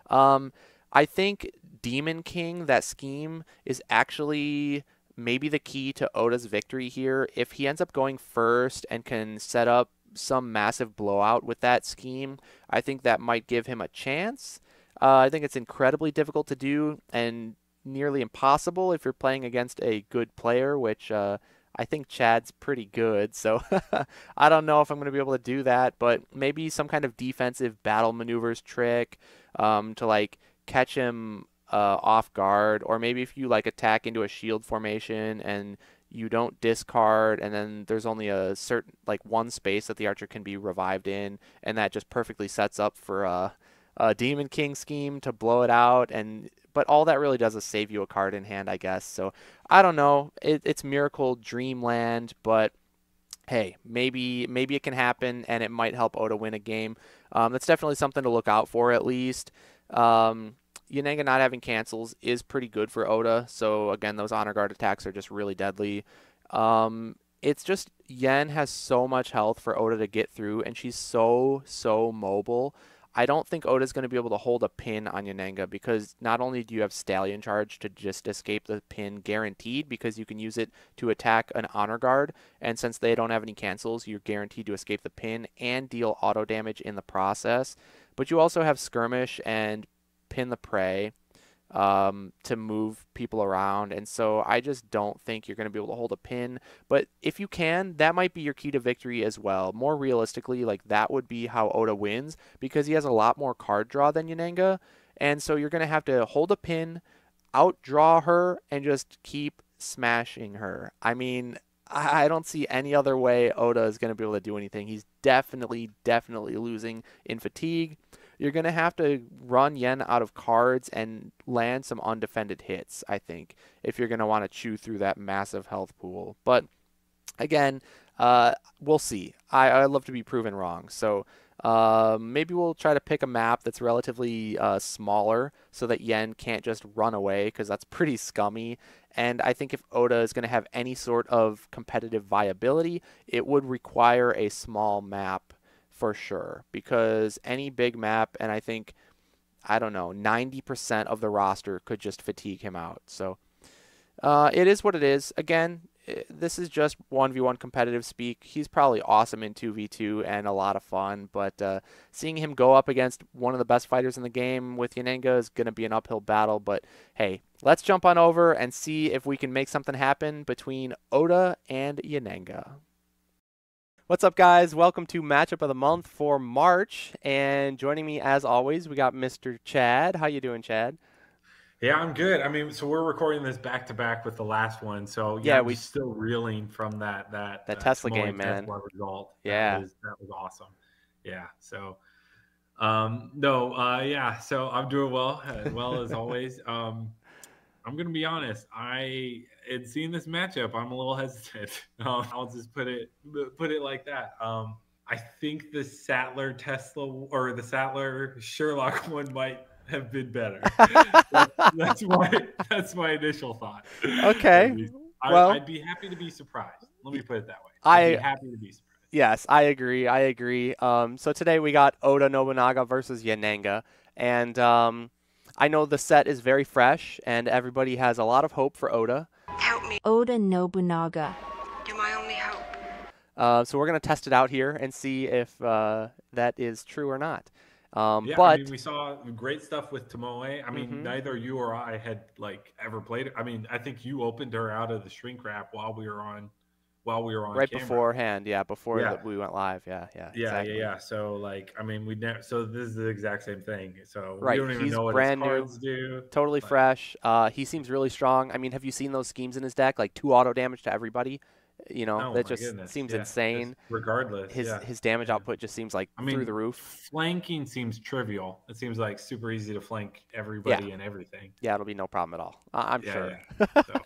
I think Demon King, that scheme, is actually maybe the key to Oda's victory here. If he ends up going first and can set up some massive blowout with that scheme, I think that might give him a chance. I think it's incredibly difficult to do and nearly impossible if you're playing against a good player, which I think Chad's pretty good, so I don't know if I'm going to be able to do that, but maybe some kind of defensive battle maneuvers trick to like catch him off guard, or maybe if you like attack into a shield formation and you don't discard, and then there's only a certain one space that the archer can be revived in, and that just perfectly sets up for a Demon King scheme to blow it out. But all that really does is save you a card in hand, I guess. So I don't know. It's Miracle Dreamland, but hey, maybe it can happen, and it might help Oda win a game. That's definitely something to look out for, at least. Yananga not having cancels is pretty good for Oda. So again, those honor guard attacks are just really deadly. It's just Yen has so much health for Oda to get through, and she's so mobile. I don't think Oda's going to be able to hold a pin on Yanenga because not only do you have Stallion Charge to just escape the pin guaranteed because you can use it to attack an Honor Guard, and since they don't have any cancels, you're guaranteed to escape the pin and deal auto damage in the process. But you also have Skirmish and Pin the Prey to move people around, and so I just don't think you're going to be able to hold a pin. But if you can, that might be your key to victory as well. More realistically, like that would be how Oda wins because he has a lot more card draw than Yanenga, and so you're going to have to hold a pin, outdraw her, and just keep smashing her. I mean, I don't see any other way Oda is going to be able to do anything. He's definitely losing in fatigue. You're going to have to run Yen out of cards and land some undefended hits, I think, if you're going to want to chew through that massive health pool. But again, we'll see. I love to be proven wrong. So maybe we'll try to pick a map that's relatively smaller so that Yen can't just run away because that's pretty scummy. And I think if Oda is going to have any sort of competitive viability, it would require a small map for sure, because any big map, and I think, I don't know, 90% of the roster could just fatigue him out. So it is what it is. Again, this is just 1v1 competitive speak. He's probably awesome in 2v2 and a lot of fun, but seeing him go up against one of the best fighters in the game with Yanenga is going to be an uphill battle. But hey, let's jump on over and see if we can make something happen between Oda and Yanenga. What's up, guys? Welcome to Matchup of the Month for March, and joining me as always, we got Mr. Chad. How you doing, Chad? Yeah, I'm good. I mean, so we're recording this back to back with the last one, so Yeah, I'm just still reeling from that Tesla Tomoe game, man. Tesla result. Yeah, that was awesome. Yeah, so yeah, so I'm doing well as always. I'm gonna be honest. In seeing this matchup, I'm a little hesitant. I'll just put it like that. I think the Sattler Tesla or the Sattler Sherlock one might have been better. that's my initial thought. Okay. I'd be happy to be surprised. Let me put it that way. I'd be happy to be surprised. Yes, I agree. So today we got Oda Nobunaga versus Yanenga, and I know the set is very fresh, and everybody has a lot of hope for Oda. Help me. Oda Nobunaga. You're my only hope. So we're going to test it out here and see if that is true or not. But I mean, we saw great stuff with Tomoe. I mean, neither you or I had ever played it. I mean, I think you opened her out of the shrink wrap while we were on right camera. Beforehand, before we went live. Yeah, exactly. Yeah. So I mean, so this is the exact same thing. So right. We don't even He's know what brand his cards new, do. Totally fresh. He seems really strong. I mean, have you seen those schemes in his deck? Like 2 auto damage to everybody. You know, that just seems insane. Regardless, his damage output just seems through the roof. Flanking seems trivial. It seems like super easy to flank everybody and everything. Yeah, it'll be no problem at all. I'm sure. Yeah. So,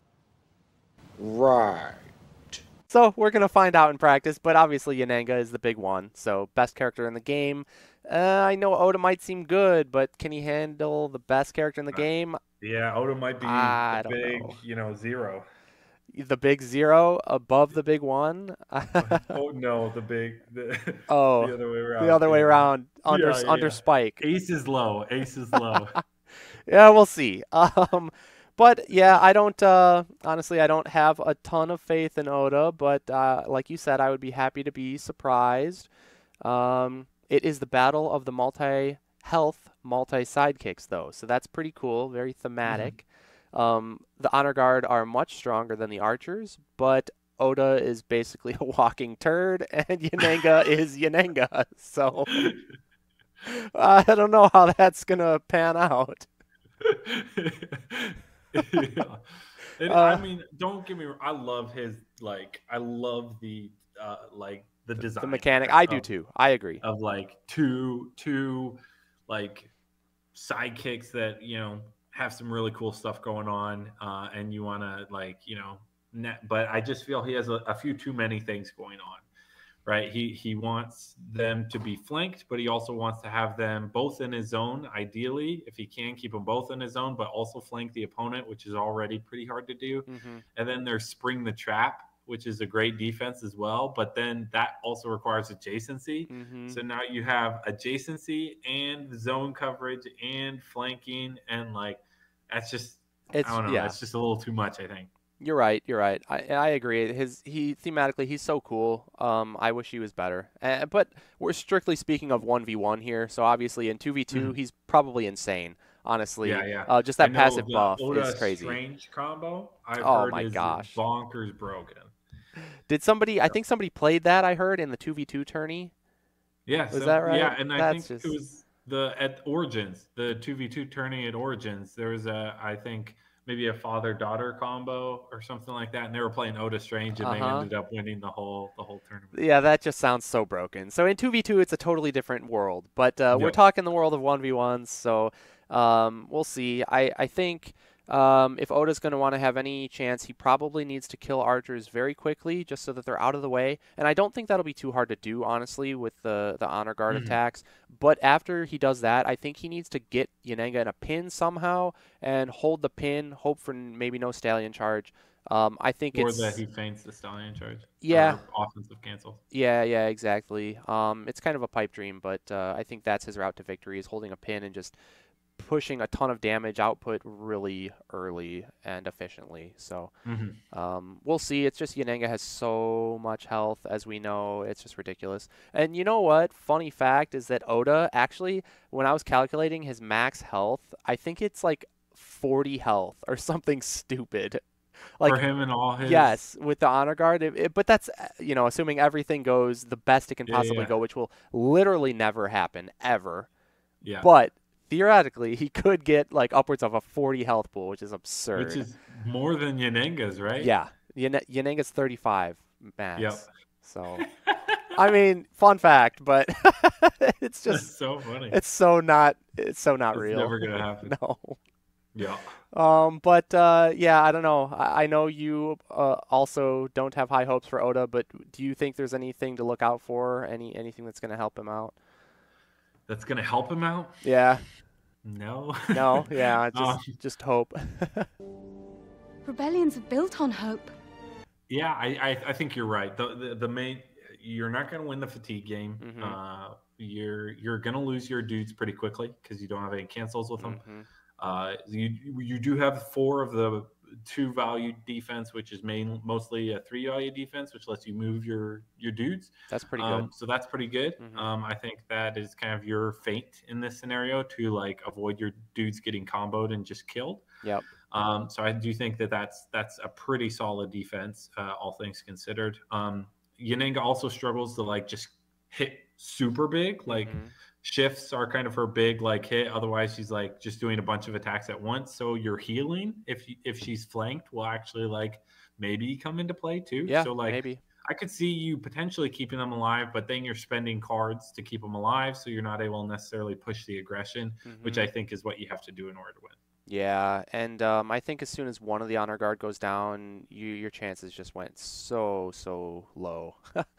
right. So we're going to find out in practice, but obviously Yanenga is the big one. So best character in the game. I know Oda might seem good, but can he handle the best character in the game? Yeah, Oda might be the big, 0. The big 0 above the big 1? Oh, no, the other way around. The other way around, under Spike. Ace is low. Yeah, we'll see. But yeah, I don't honestly, I don't have a ton of faith in Oda, but like you said, I would be happy to be surprised. It is the battle of the multi-health, multi-sidekicks, though, so that's pretty cool, very thematic. The Honor Guard are much stronger than the Archers, but Oda is basically a walking turd, and Yanenga is Yanenga, so I don't know how that's going to pan out. Yeah. I mean, don't get me wrong. I love his I love the design. The mechanic. I do too. I agree. Of two sidekicks that have some really cool stuff going on, and you want to but I just feel he has a few too many things going on. Right, he wants them to be flanked, but he also wants to have them both in his zone. Ideally, if he can, keep them both in his zone, but also flank the opponent, which is already pretty hard to do. And then there's Spring the Trap, which is a great defense as well. But then that also requires adjacency. Mm-hmm. So now you have adjacency and zone coverage and flanking, and like that's just I don't know. Yeah. That's just a little too much, I think. You're right. You're right. I agree. Thematically he's so cool. I wish he was better. But we're strictly speaking of 1v1 here. So obviously in 2v2 he's probably insane. Honestly, Yeah. just that I know passive the buff Oda is crazy. Strange combo I've Oh heard my is gosh. bonkers broken. Did somebody? I think somebody played that. I heard in the 2v2 tourney. Yeah, Was that right? Yeah, and I That's think just- it was at Origins, the 2v2 tourney at Origins. There was I think maybe a father-daughter combo or something like that, and they were playing Oda Strange, and they ended up winning the whole tournament. Yeah, that just sounds so broken. So in 2v2, it's a totally different world. But we're talking the world of 1v1s, so we'll see. I think if Oda's going to want to have any chance, he probably needs to kill archers very quickly just so that they're out of the way. And I don't think that'll be too hard to do, honestly, with the honor guard attacks. But after he does that, I think he needs to get Yanenga in a pin somehow and hold the pin, hope for maybe no stallion charge. I think Or it's... that he feints the stallion charge. Yeah. Or offensive cancel. Yeah, exactly. It's kind of a pipe dream, but I think that's his route to victory, is holding a pin and just pushing a ton of damage output really early and efficiently. So we'll see. It's just Yanenga has so much health, as we know. It's just ridiculous. And you know what? Funny fact is that Oda, actually, when I was calculating his max health, I think it's like 40 health or something stupid. Like, for him and all his... Yes, with the honor guard. But that's, assuming everything goes the best it can possibly go, which will literally never happen, ever. Yeah. But theoretically, he could get like upwards of a 40 health pool, which is absurd. Which is more than Yanenga's, right? Yeah. Yanenga's 35 max. Yep. So, I mean, fun fact, but it's just... That's so funny. It's so not real. It's never going to happen. No. Yeah. But yeah, I don't know. I know you also don't have high hopes for Oda, but do you think there's anything to look out for? Anything that's going to help him out? That's going to help him out? Yeah. No. No. Yeah. Just hope. Rebellions are built on hope. Yeah, I think you're right. The main, you're not going to win the fatigue game. You're going to lose your dudes pretty quickly because you don't have any cancels with them. You do have 4 of the 2 value defense, which is mostly a 3 value defense, which lets you move your dudes. That's pretty good. So that's pretty good. I think that is kind of your fate in this scenario to like avoid your dudes getting comboed and just killed. Yep. So I do think that that's a pretty solid defense, all things considered. Yanenga also struggles to like just hit super big, like. Shifts are kind of her big like hit. Otherwise, she's like just doing a bunch of attacks at once. So your healing, if she's flanked, will actually like maybe come into play too. Yeah, so like maybe. I could see you potentially keeping them alive, but then you're spending cards to keep them alive, so you're not able to necessarily push the aggression, which I think is what you have to do in order to win. Yeah, and I think as soon as one of the honor guard goes down, your chances just went so low.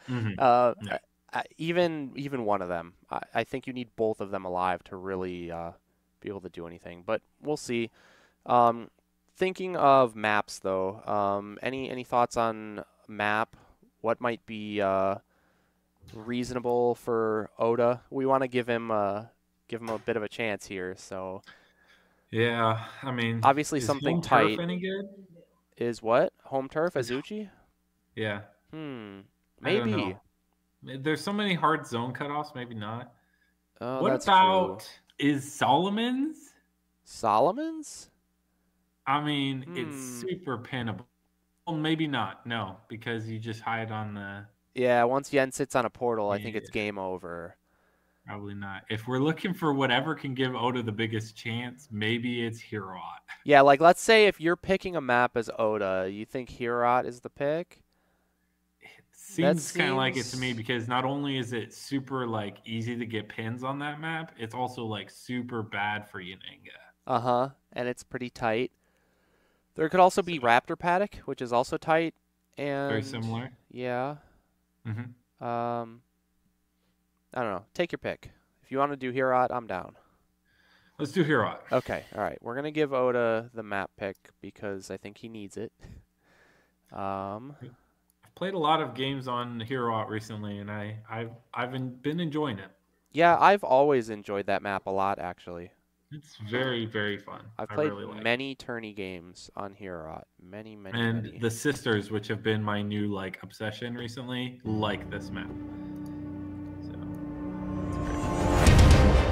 Even one of them. I think you need both of them alive to really be able to do anything. But we'll see. Thinking of maps, though, any thoughts on map? What might be reasonable for Oda? We want to give him a bit of a chance here. So yeah, I mean, obviously something home tight. turf any good? Is what? Home turf? Azuchi? Yeah. Maybe. I don't know. There's so many hard zone cutoffs, maybe not. Oh, what that's about true. Is Solomon's? Solomon's? I mean, it's super pinnable. Well, maybe not. No, because you just hide on the... Yeah, once Yen sits on a portal, I think it's game over. Probably not. If we're looking for whatever can give Oda the biggest chance, maybe it's Hirot. Yeah, like let's say if you're picking a map as Oda, you think Hirot is the pick? Seems kind of like it to me because not only is it super like easy to get pins on that map, it's also like super bad for Yanenga. And it's pretty tight. There could also be Raptor Paddock, which is also tight and very similar. Yeah. I don't know. Take your pick. If you want to do Hirot, I'm down. Let's do Hirot. Okay. All right. We're gonna give Oda the map pick because I think he needs it. played a lot of games on Hero Out recently, and been enjoying it. Yeah, I've always enjoyed that map a lot, actually. It's very, very fun. I've I played really like it. many tourney games on Hero. Many, many, And many. the sisters, which have been my new like obsession recently, like this map. So it's great.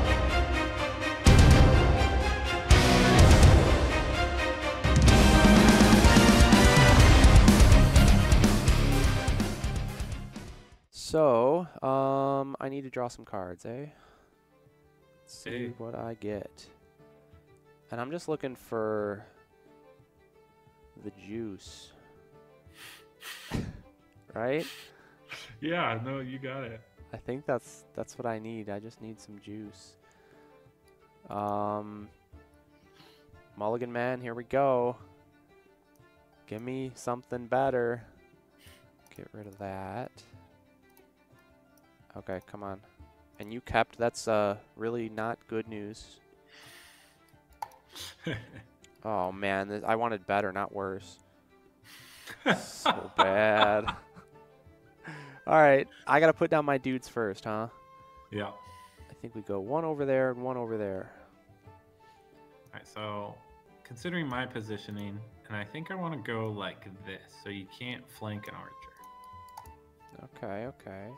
So, I need to draw some cards, eh? Let's see Hey. what I get. And I'm just looking for the juice. Right? Yeah, no, you got it. I think that's what I need. I just need some juice. Mulligan Man, here we go. Give me something better. Get rid of that. Okay, come on. And you kept, that's really not good news. Oh man, I wanted better, not worse. So bad. Alright, I gotta put down my dudes first, huh? Yeah. I think we go one over there and one over there. All right, so considering my positioning, and I think I want to go like this, so you can't flank an archer. Okay, okay.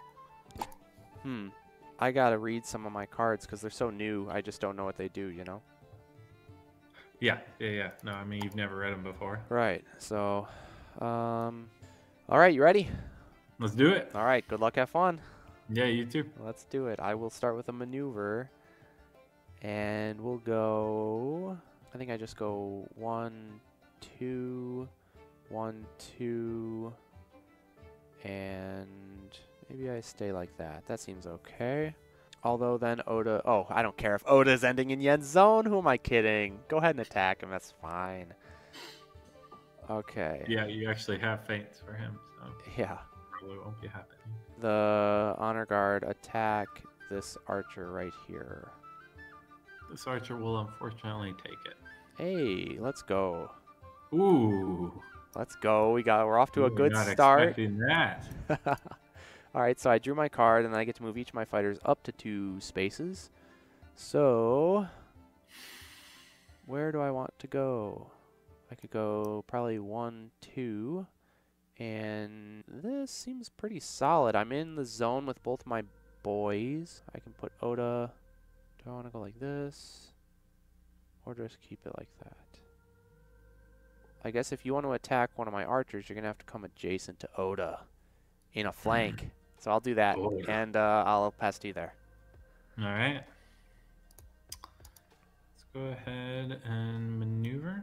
I gotta read some of my cards because they're so new. I just don't know what they do, you know? Yeah. No, I mean, you've never read them before. Right, so, alright, you ready? Let's do it. Alright, good luck, have fun. Yeah, you too. Let's do it. I will start with a maneuver. And we'll go, I think I just go 1, 2, 1, 2, and maybe I stay like that. That seems okay. Although then Oda, oh, I don't care if Oda's ending in Yen's zone. Who am I kidding? Go ahead and attack him. That's fine. Okay. Yeah, you actually have feints for him, so Yeah. probably won't be happening. The honor guard attack this archer right here. This archer will unfortunately take it. Hey, let's go. Ooh. Let's go. We're off to a Ooh, good not start. expecting that. All right, so I drew my card, and then I get to move each of my fighters up to 2 spaces. So, where do I want to go? I could go probably 1, 2, and this seems pretty solid. I'm in the zone with both my boys. I can put Oda. Do I want to go like this, or just keep it like that? I guess if you want to attack one of my archers, you're going to have to come adjacent to Oda in a flank. So I'll do that, Oda. and I'll pass to you there. All right. Let's go ahead and maneuver.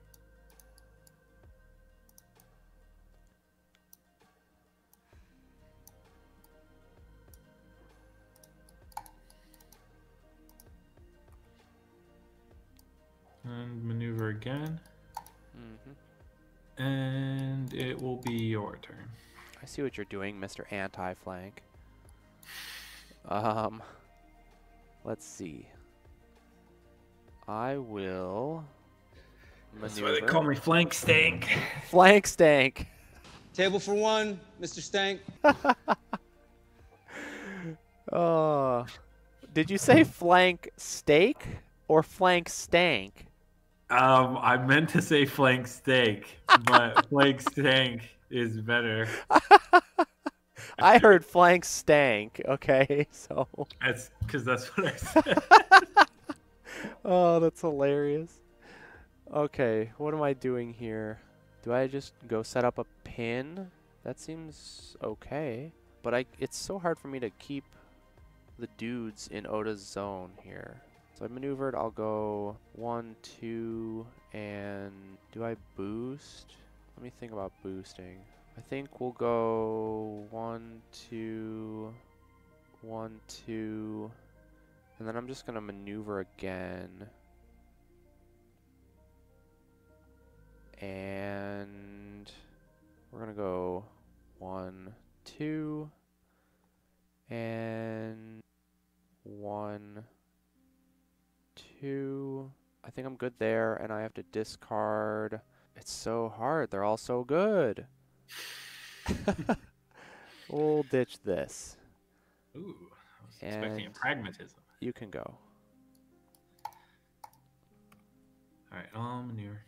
And maneuver again. And it will be your turn. I see what you're doing, Mr. Anti-Flank. Let's see. I will maneuver. That's why they call me Flank Stank. Flank Stank. Table for one, Mr. Stank. Oh, did you say flank steak or flank stank? I meant to say Flank Steak, but Flank Stank is better. I heard flank stank. Okay, so. That's because that's what I said. Oh, that's hilarious. Okay, what am I doing here? Do I just go set up a pin? That seems okay. But it's so hard for me to keep the dudes in Oda's zone here. So I maneuvered, I'll go 1, 2, and do I boost? Let me think about boosting. I think we'll go 1, 2, 1, 2, and then I'm just gonna maneuver again. And we're gonna go 1, 2, and 1, 2. I think I'm good there, and I have to discard. It's so hard. They're all so good. We'll ditch this. Ooh, I was expecting a And- pragmatism. You can go. All right, I'll maneuver.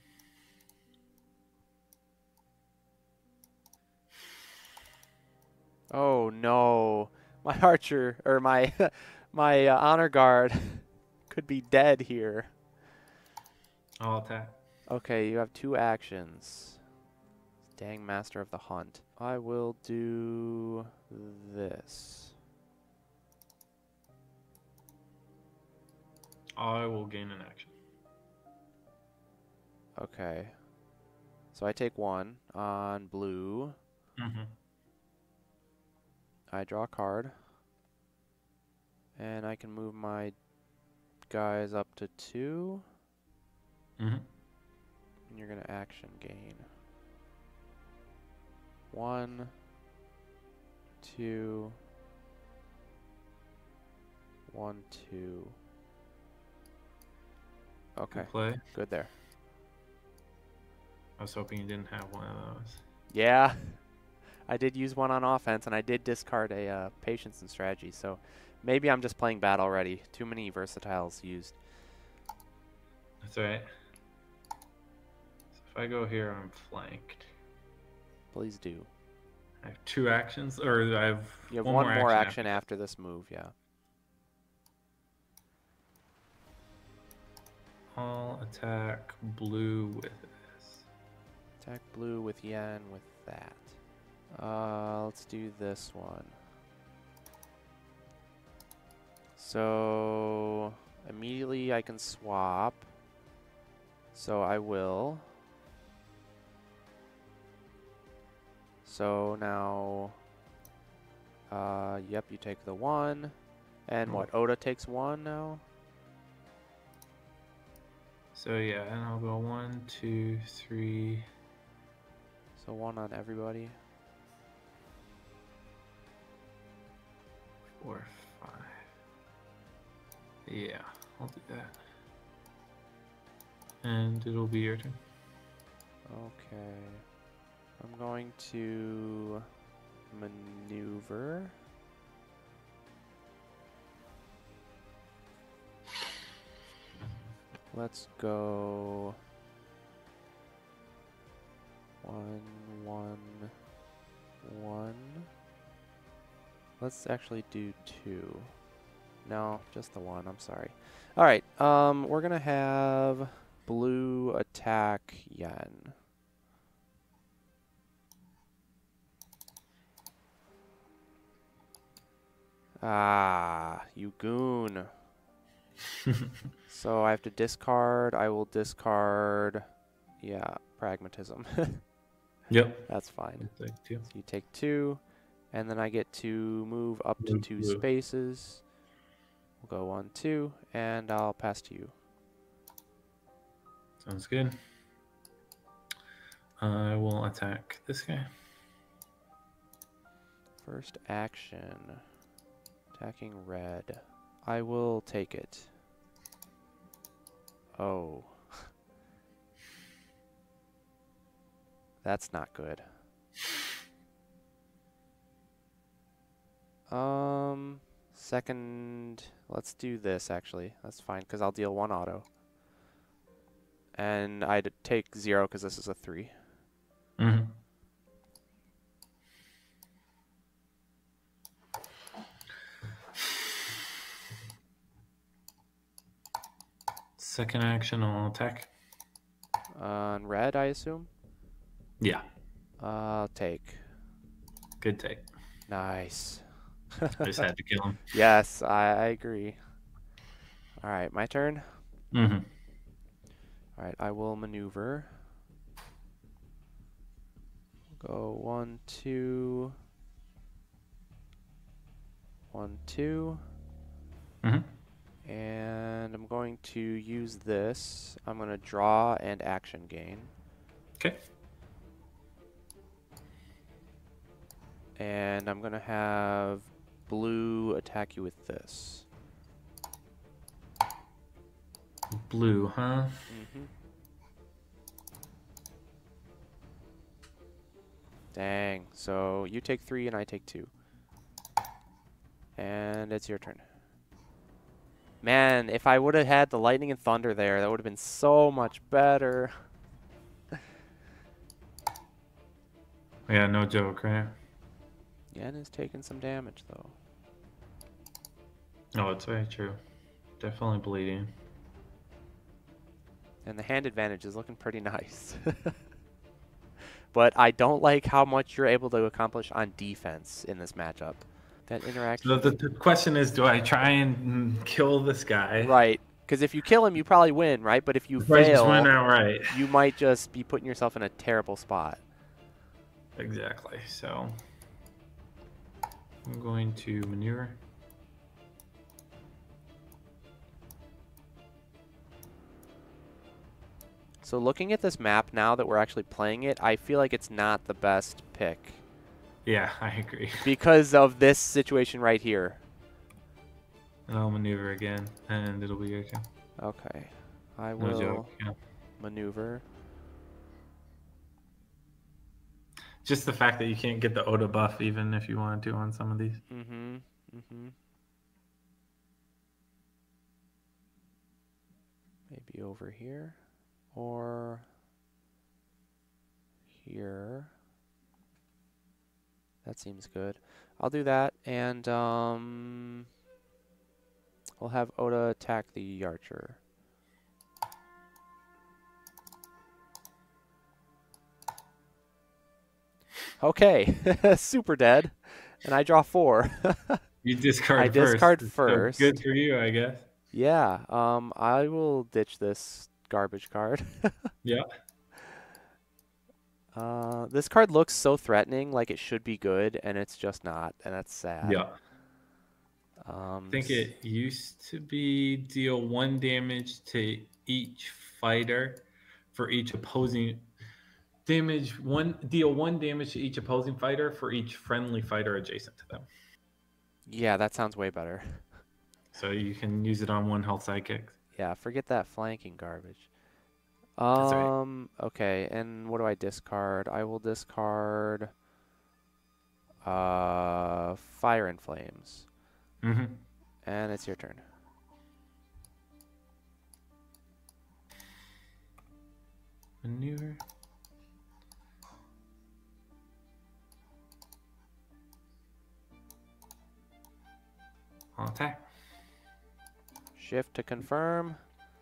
Oh no, my archer or my my honor guard could be dead here. I'll attack. Okay, you have 2 actions. Dang master of the hunt. I will do this. I will gain an action. Okay. So I take 1 on blue. Mm-hmm. I draw a card. And I can move my guys up to 2. Mm-hmm. And you're going to action gain. 1, 2, 1, 2. Okay, Good play. good there. I was hoping you didn't have one of those. Yeah, I did use 1 on offense, and I did discard a patience and strategy, so maybe I'm just playing bad already. Too many versatiles used. That's all right. So if I go here, I'm flanked. Please do. I have 2 actions, or I have You have one one more action action after this move, yeah. I'll attack blue with this. Attack blue with yen with that. Let's do this one. So immediately I can swap. So I will. So now, yep, you take the 1. And what, Oda takes 1 now? So yeah, and I'll go 1, 2, 3. So 1 on everybody. 4, 5. Yeah, I'll do that. And it'll be your turn. Okay. I'm going to maneuver. Let's go 1, 1, 1. Let's actually do 2. No, just the 1. I'm sorry. All right. We're gonna have blue attack yen. Ah, you goon. So I have to discard. I will discard. Yeah, pragmatism. Yep. That's fine. I'll take 2. So you take 2, and then I get to move up to Move 2 blue. spaces. We'll go 1, 2, and I'll pass to you. Sounds good. I will attack this guy. First action. Attacking red. I will take it. Oh. That's not good. Second, let's do this actually. That's fine, because I'll deal 1 auto. And I'd take 0 because this is a 3. Mm-hmm. Second action, I'll attack. On red, I assume? Yeah, I'll take. good take. Nice. I just had to kill him. Yes, I agree. Alright, my turn. Mm-hmm. Alright, I will maneuver. Go 1, 2. 1, 2. Mm-hmm. And I'm going to use this. I'm going to draw and action gain. Okay. And I'm going to have blue attack you with this. Blue, huh? Mm-hmm. Dang. So you take 3 and I take 2. And it's your turn. Man, if I would have had the lightning and thunder there, that would have been so much better. Yeah, no joke, right? Yen is taking some damage, though. Oh, it's very true. Definitely bleeding. And the hand advantage is looking pretty nice. But I don't like how much you're able to accomplish on defense in this matchup. That interaction... So the question is, do I try and kill this guy? Right. Because if you kill him, you probably win, right? But if you If I just fail, win outright. you might just be putting yourself in a terrible spot. Exactly. So I'm going to maneuver. So looking at this map now that we're actually playing it, I feel like it's not the best pick. Yeah, I agree. Because of this situation right here. And I'll maneuver again, and it'll be okay. Okay. I No will joke. Yeah. maneuver. Just the fact that you can't get the Oda buff even if you wanted to on some of these. Mm-hmm. Mm-hmm. Maybe over here. Or here. That seems good. I'll do that, and we'll have Oda attack the archer. Okay, super dead, and I draw 4. You discard I first. discard So first. good for you, I guess. Yeah, I will ditch this garbage card. Yeah. This card looks so threatening, like it should be good, and it's just not, and that's sad. Yeah. I think it used to be deal 1 damage to each fighter for each opposing deal 1 damage to each opposing fighter for each friendly fighter adjacent to them. Yeah, that sounds way better. So you can use it on 1 health sidekicks. Yeah, forget that flanking garbage. That's right. Okay, and what do I discard? I will discard Fire and Flames. Mm-hmm. And it's your turn. Maneuver. I'll attack. Shift to confirm.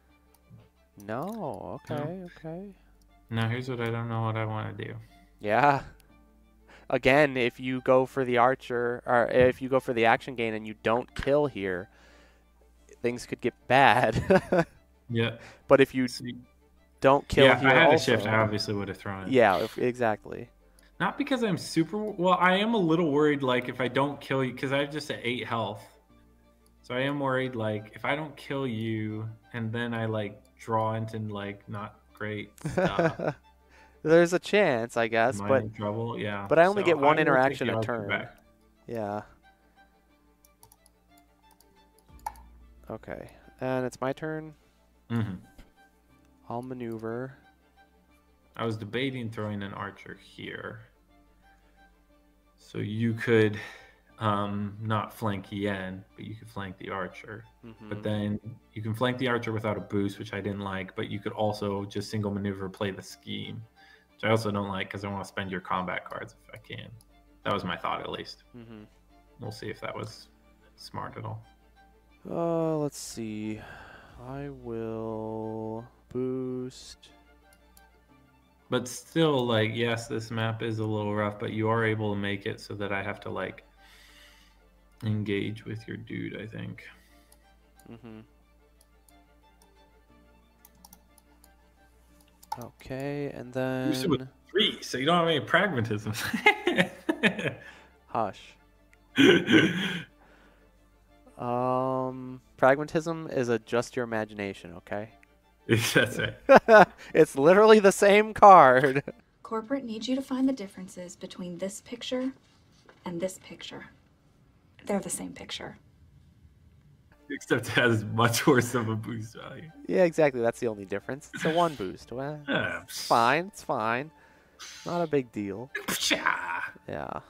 No, okay, okay. Now here's what I don't know what I want to do. Yeah. Again, if you go for the archer, or if you go for the action gain and you don't kill here, things could get bad. Yeah. But if you don't kill yeah, if here I had also, a shift, I obviously would have thrown it. yeah, exactly. Not because I'm super... Well, I am a little worried, like, if I don't kill you... Because I have just 8 health. So I am worried, like, if I don't kill you, and then I, like, draw into, like, not great stuff... There's a chance, I guess, Am I but in trouble? Yeah. but I only get I one will interaction take the a archer turn. back. Yeah. Okay, and it's my turn. Mm-hmm. I'll maneuver. I was debating throwing an archer here. So you could not flank Yen, but you could flank the archer. But then you can flank the archer without a boost, which I didn't like, but you could also just single maneuver play the scheme, which I also don't like because I want to spend your combat cards if I can. That was my thought, at least. We'll see if that was smart at all. Let's see. I will boost. But still, like, yes, this map is a little rough, but you are able to make it so that I have to, like, engage with your dude, I think. Okay, and You said with then 3, so you don't have any pragmatism. hush. Pragmatism is just your imagination, okay? That's right. It's literally the same card. Corporate needs you to find the differences between this picture and this picture. They're the same picture. Except it has much worse of a boost value. Yeah, exactly. That's the only difference. It's a 1 boost. Well, it's fine. It's fine. Not a big deal. Psha! Yeah.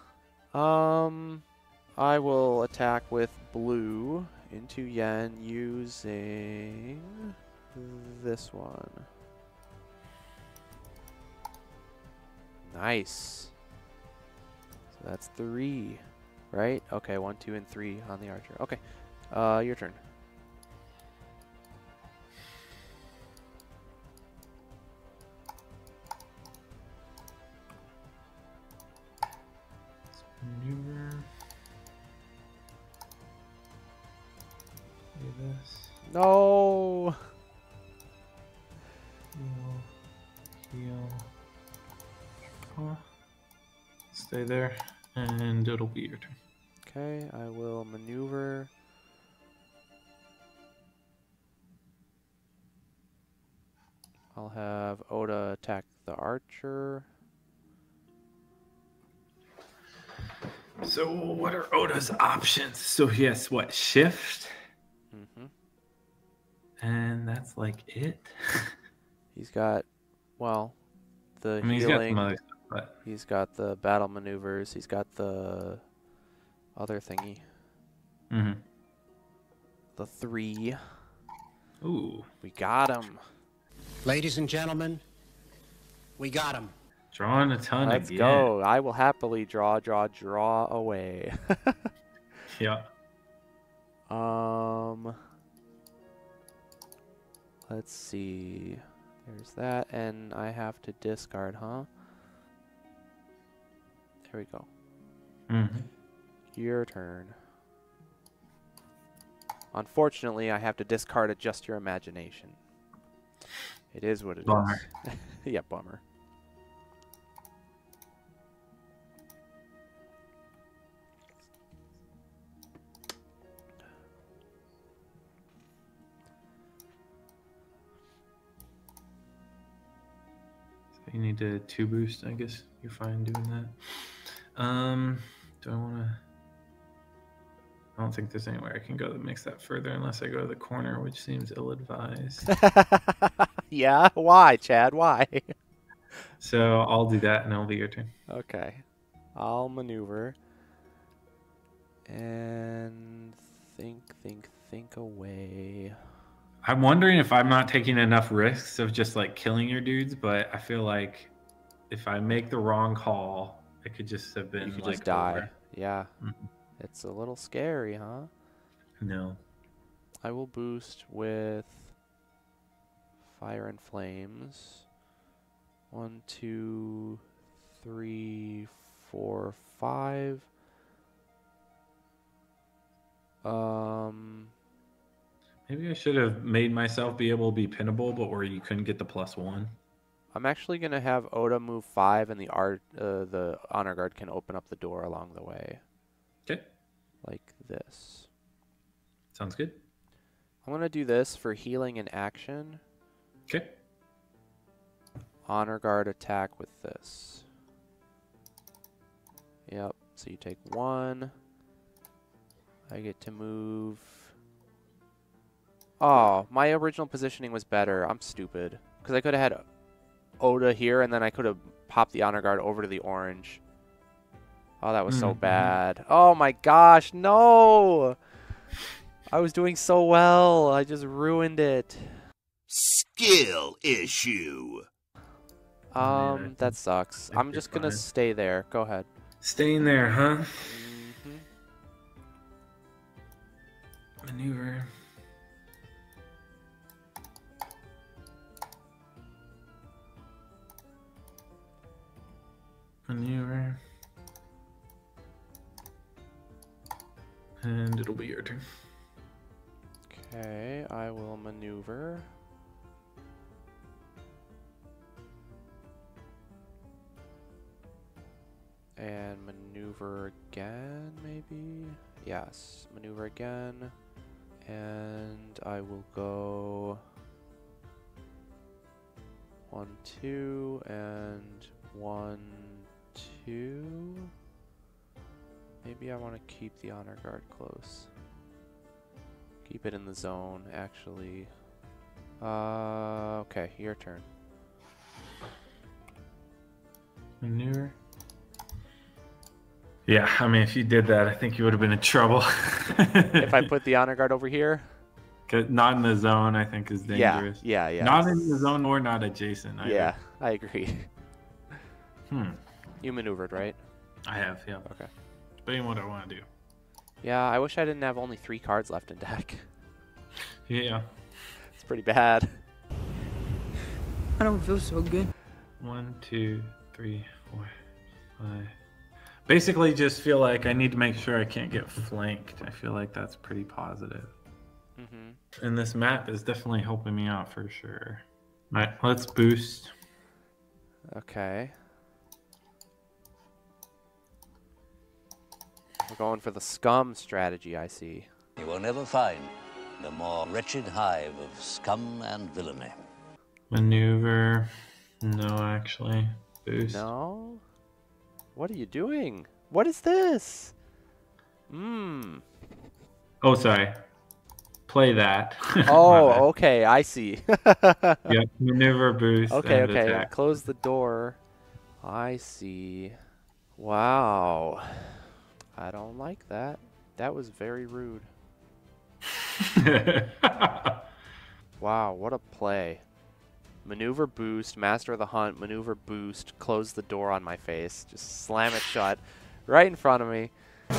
I will attack with blue into Yen using this one. Nice. So that's 3, right? Okay, 1, 2, and 3 on the archer. Okay, your turn. Maneuver. Do this. No. Heal. Stay there, and it'll be your turn. Okay, I will maneuver. I'll have Oda attack the archer. So what are Oda's options? So he has what, shift? Mm-hmm. And that's like it. He's got, well, the I mean, he's got healing. some other stuff, but He's got the battle maneuvers. He's got the other thingy. The 3. Ooh, We got him. Ladies and gentlemen, we got him. drawing a ton Let's again. go. I will happily draw away. Yeah. Let's see. There's that, and I have to discard, huh? There we go. Your turn. Unfortunately, I have to discard Adjust Your Imagination. It is what it Bummer. is. Yeah, bummer. So you need a 2 boost, I guess. You're fine doing that. Do I want to... I don't think there's anywhere I can go that makes that further unless I go to the corner, which seems ill-advised. Yeah? Why, Chad? Why? So I'll do that, and it'll be your turn. Okay. I'll maneuver. And think away. I'm wondering if I'm not taking enough risks of just like killing your dudes, but I feel like if I make the wrong call, it could just have been You could like just die. over. Yeah. Mhm. It's a little scary, huh? No. I will boost with Fire and Flames. 1, 2, 3, 4, 5. Maybe I should have made myself be able to be pinnable, but where you couldn't get the +1. I'm actually gonna have Oda move 5, and the honor guard can open up the door along the way, Okay. like this. Sounds good. I'm gonna do this for healing and action. Okay. Honor guard attack with this. Yep. So you take 1. I get to move. Oh, my original positioning was better. I'm stupid. Because I could have had Oda here, and then I could have popped the honor guard over to the orange. Oh, that was so bad. Oh my gosh, no! I was doing so well. I just ruined it. Skill issue. That sucks. think I'm you're just gonna fine. stay there. Go ahead. Staying there, huh? Mhm. Maneuver. Maneuver. And it'll be your turn. Okay, I will maneuver. And maneuver again, maybe? Yes, maneuver again. And I will go 1, 2, and 1, 2. Maybe I want to keep the honor guard close. Keep it in the zone, actually. Okay, your turn. Maneuver. Yeah, I mean, if you did that, I think you would have been in trouble. If I put the honor guard over here? 'Cause not in the zone, I think, is dangerous. Yeah. Not in the zone or not adjacent. Either. Yeah, I agree. Hmm. You maneuvered, right? I have, yeah. Okay. Debating what I want to do. Yeah, I wish I didn't have only 3 cards left in deck. Yeah. It's pretty bad. I don't feel so good. 1, 2, 3, 4, 5. Basically, just feel like I need to make sure I can't get flanked. I feel like that's pretty positive. Mm-hmm. And this map is definitely helping me out for sure. All right, let's boost. Okay. We're going for the scum strategy, I see. You will never find the more wretched hive of scum and villainy. Maneuver. No, actually. Boost. No? What are you doing? What is this? Oh, sorry. Play that. Oh, okay, I see. Yep, maneuver, boost, Okay, and okay. attack. Close the door. I see. Wow. I don't like that. That was very rude. Wow, what a play. Maneuver boost, master of the hunt, maneuver boost, close the door on my face. Just slam it shut right in front of me.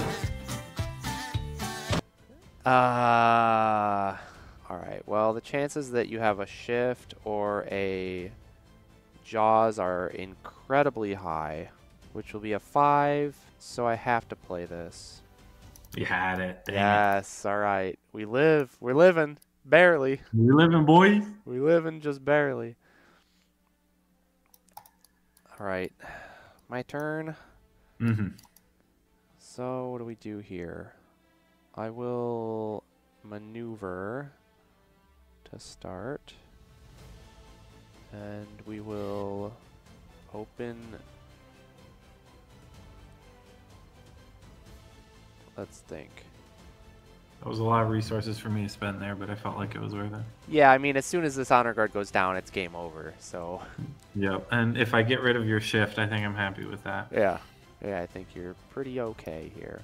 Alright, well, the chances that you have a shift or a Jaws are incredibly high, which will be a 5, so I have to play this. You had it. Dang Yes, alright. We're living. Barely. it. We living, boys. We living just barely. Alright. My turn. Mm-hmm. So, what do we do here? I will maneuver to start. And we will open. Let's think. That was a lot of resources for me to spend there, but I felt like it was worth it. Yeah, I mean, as soon as this honor guard goes down, it's game over. So. Yep. And if I get rid of your shift, I think I'm happy with that. Yeah. Yeah, I think you're pretty okay here.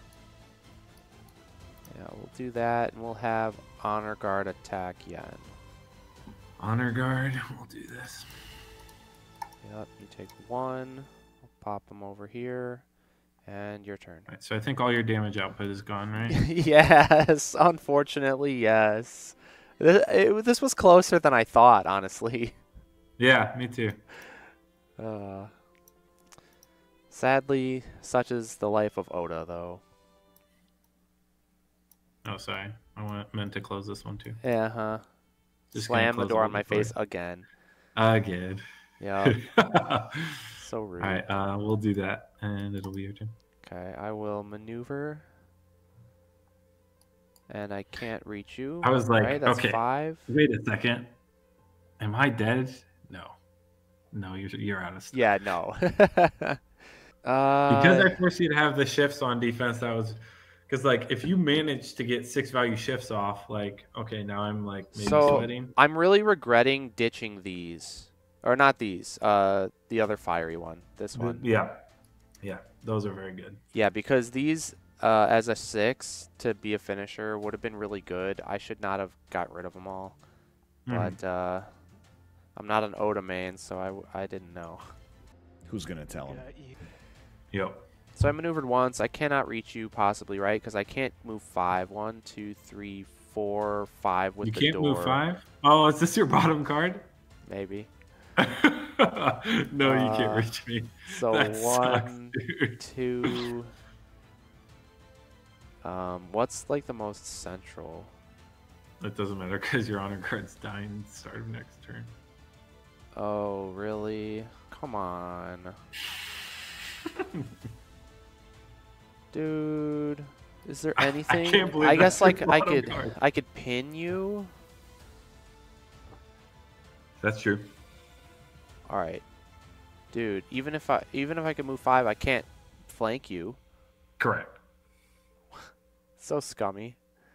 Yeah, we'll do that, and we'll have honor guard attack Yen. Honor guard. We'll do this. Yep, you take 1. We'll pop them over here. And your turn. Right, so I think all your damage output is gone, right? Yes, unfortunately, yes. This was closer than I thought, honestly. Yeah, me too. Sadly, such is the life of Oda, though. Oh, sorry. I meant to close this one too. Yeah, huh. Just gonna Slam the close door it on my before. face again. Again. Yeah. So rude. All right, we'll do that, and it'll be your turn. Okay, I will maneuver. And I can't reach you. I was like, right, that's okay, 5. wait a second. Am I dead? No. No, you're out of stuff. Yeah, no. Because I forced you to have the shifts on defense, that was... Because, like, if you manage to get 6 value shifts off, like, okay, now I'm, like, maybe sweating. I'm really regretting ditching these. Or not these. The other fiery one. This one. Yeah. Yeah, those are very good. Yeah, because these, as a 6 to be a finisher would have been really good. I should not have got rid of them all. But I'm not an Oda main, so I didn't know. Who's going to tell him? Yep. So I maneuvered once. I cannot reach you, possibly, right? Because I can't move 5. 1, 2, 3, 4, 5 with the door. You can't move 5? Oh, is this your bottom card? Maybe. No, you can't reach me. So that 1, sucks, 2. What's like the most central? It doesn't matter because your honor card's dying at the start of next turn. Oh, really? Come on. Dude, is there anything? I can't believe I guess that's like your bottom card. I could pin you. That's true. All right. Dude, even if I could move 5, I can't flank you. Correct. So scummy.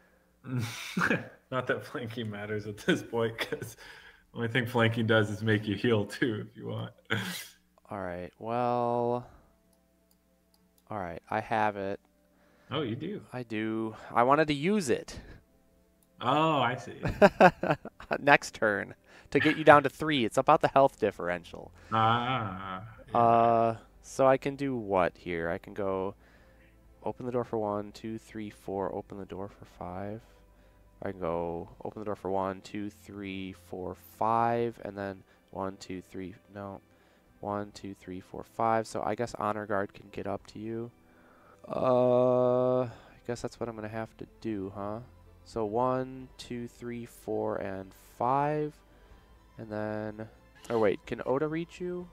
Not that flanking matters at this point, because the only thing flanking does is make you heal too, if you want. Alright, well... Alright, I have it. Oh, you do? I do. I wanted to use it. Oh, I see. Next turn. To get you down to 3. It's about the health differential. Ah. Yeah. So I can do what here? I can go open the door for 1, 2, 3, 4, open the door for 5. I can go open the door for 1, 2, 3, 4, 5, and then 1, 2, 3, no. 1, 2, 3, 4, 5. So I guess Honor Guard can get up to you. I guess that's what I'm going to have to do, huh? So 1, 2, 3, 4, and 5. And then... Oh, wait. Can Oda reach you?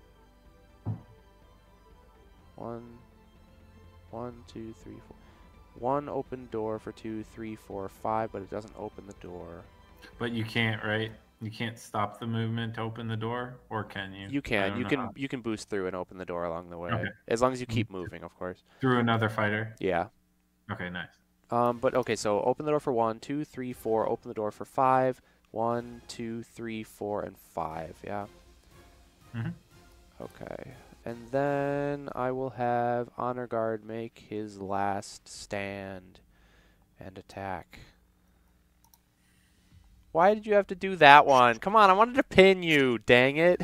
1, 2, 3, 4. 1 open door for 2, 3, 4, 5, but it doesn't open the door. But you can't, right? You can't stop the movement to open the door, or can you? You can. You can boost through and open the door along the way. Okay. As long as you keep moving, of course. Through another fighter? Yeah. Okay, nice. But okay, so open the door for 1, 2, 3, 4, open the door for 5. 1, 2, 3, 4, and 5, yeah? Mhm. Okay. And then I will have Honor Guard make his last stand and attack. Why did you have to do that one? Come on, I wanted to pin you, dang it.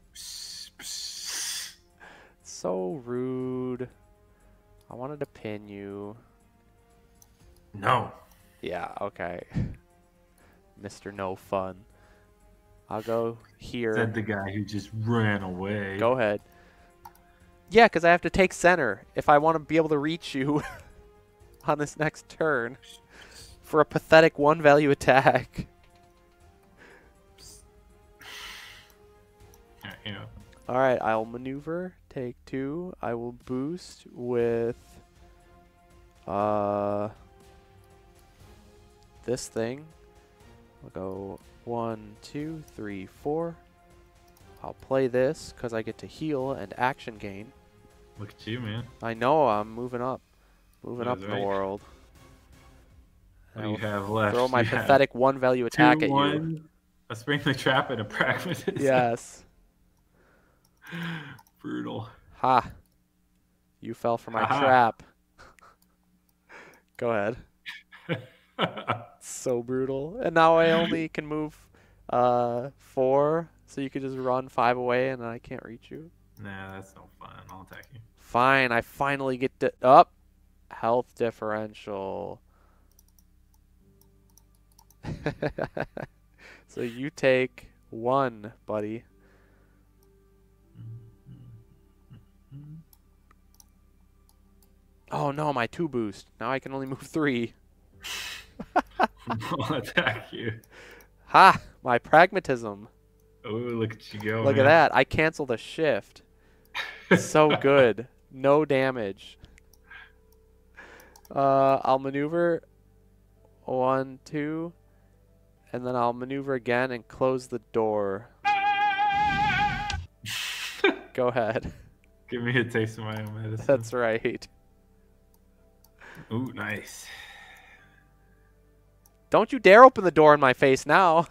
So rude. I wanted to pin you. No. Yeah, okay. Mr. No Fun. I'll go here. Said the guy who just ran away. Go ahead. Yeah, because I have to take center if I want to be able to reach you on this next turn for a pathetic 1-value attack. Yeah. Alright, I'll maneuver, take 2. I will boost with this thing. I'll go 1, 2, 3, 4. I'll play this because I get to heal and action gain. Look at you, man. I know, I'm moving up. Moving up That's in the right. world. What do you have left? Throw my You have pathetic 1-value attack 2, at you. 1, a spring the trap, and a pragmatism. Yes. Brutal. Ha. You fell for my Ha-ha. trap. Go ahead. So brutal. And now I only can move 4, so you could just run 5 away and I can't reach you. Nah, that's no fun. I'll attack you. Fine, I finally get to up. Health differential. So you take 1, buddy. Oh no, my 2 boost. Now I can only move 3. I'll attack you. Ha! My pragmatism. Oh, look at you go, Look man. at that. I canceled a shift. So good. No damage. I'll maneuver 1, 2, and then I'll maneuver again and close the door. Go ahead. Give me a taste of my own medicine. That's right. Ooh, nice. Don't you dare open the door in my face now.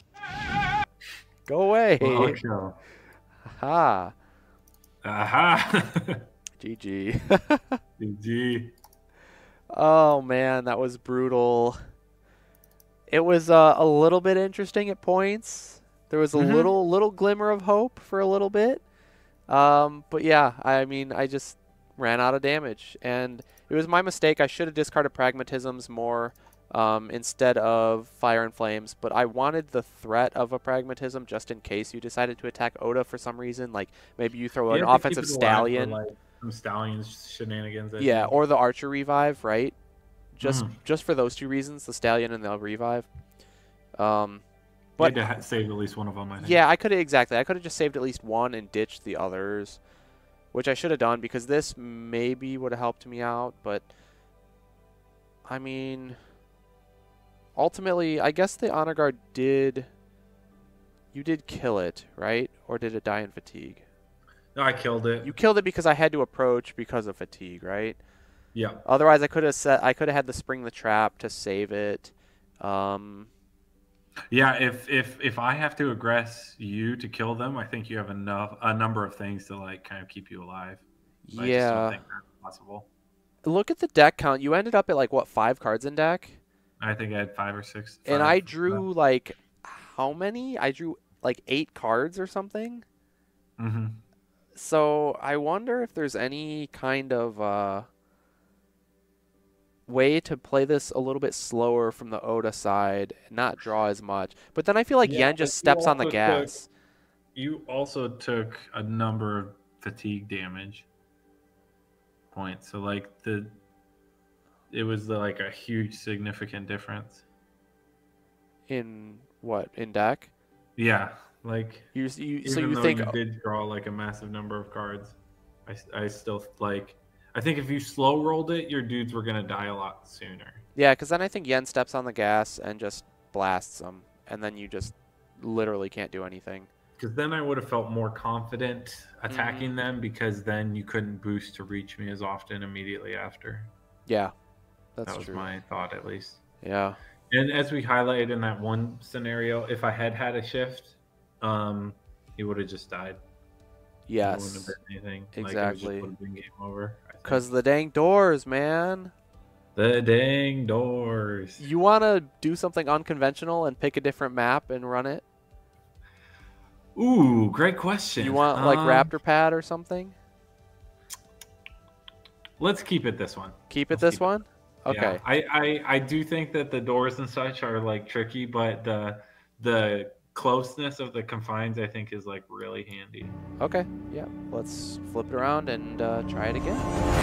Go away. Well, okay. Ha. Aha. GG. GG. Oh man, that was brutal. It was a little bit interesting at points. There was a little glimmer of hope for a little bit. But yeah, I mean, I just ran out of damage, and it was my mistake. I should have discarded pragmatisms more instead of fire and flames, but I wanted the threat of a pragmatism just in case you decided to attack Oda for some reason. Like maybe you throw an offensive stallion. Like some stallions shenanigans. Yeah, or the archer revive, right? Just for those 2 reasons, the stallion and the revive. But you had to save at least one of them, I think. Yeah, I could have I could have just saved at least one and ditched the others, which I should have done because this maybe would have helped me out. But I mean, ultimately, I guess the honor guard did. You did kill it, right? Or did it die in fatigue? No, I killed it. You killed it because I had to approach because of fatigue, right? Yeah. Otherwise, I could have had the spring the trap to save it. Yeah, if I have to aggress you to kill them, I think you have a number of things to like kind of keep you alive. But I just don't Yeah. think that's possible. Look at the deck count. You ended up at like what, 5 cards in deck? I think I had 5 or 6. And 5, I drew like how many? I drew like 8 cards or something. Mm-hmm. So I wonder if there's any kind of way to play this a little bit slower from the Oda side, not draw as much. But then I feel like Yen just steps on the gas. You also took a number of fatigue damage points, so like it was like a huge significant difference. In what? In deck? Yeah, like so you though think you did draw like a massive number of cards, I still like. I think if you slow rolled it, your dudes were gonna die a lot sooner. Yeah, because then I think Yen steps on the gas and just blasts them, and then you just literally can't do anything. Because then I would have felt more confident attacking them, because then you couldn't boost to reach me as often immediately after. Yeah, that's that was true. my thought, at least. Yeah. And as we highlighted in that one scenario, if I had had a shift, he would have just died. Yes. It wouldn't have been anything. Exactly. Like, it just would have been game over. Because the dang doors, man. The dang doors. You want to do something unconventional and pick a different map and run it? Ooh, great question. You want like Raptor Pad or something? Let's keep it this one. Keep it this one? Okay. Yeah, I do think that the doors and such are like tricky, but the closeness of the confines I think is like really handy. Okay. Yeah. Let's flip it around and try it again.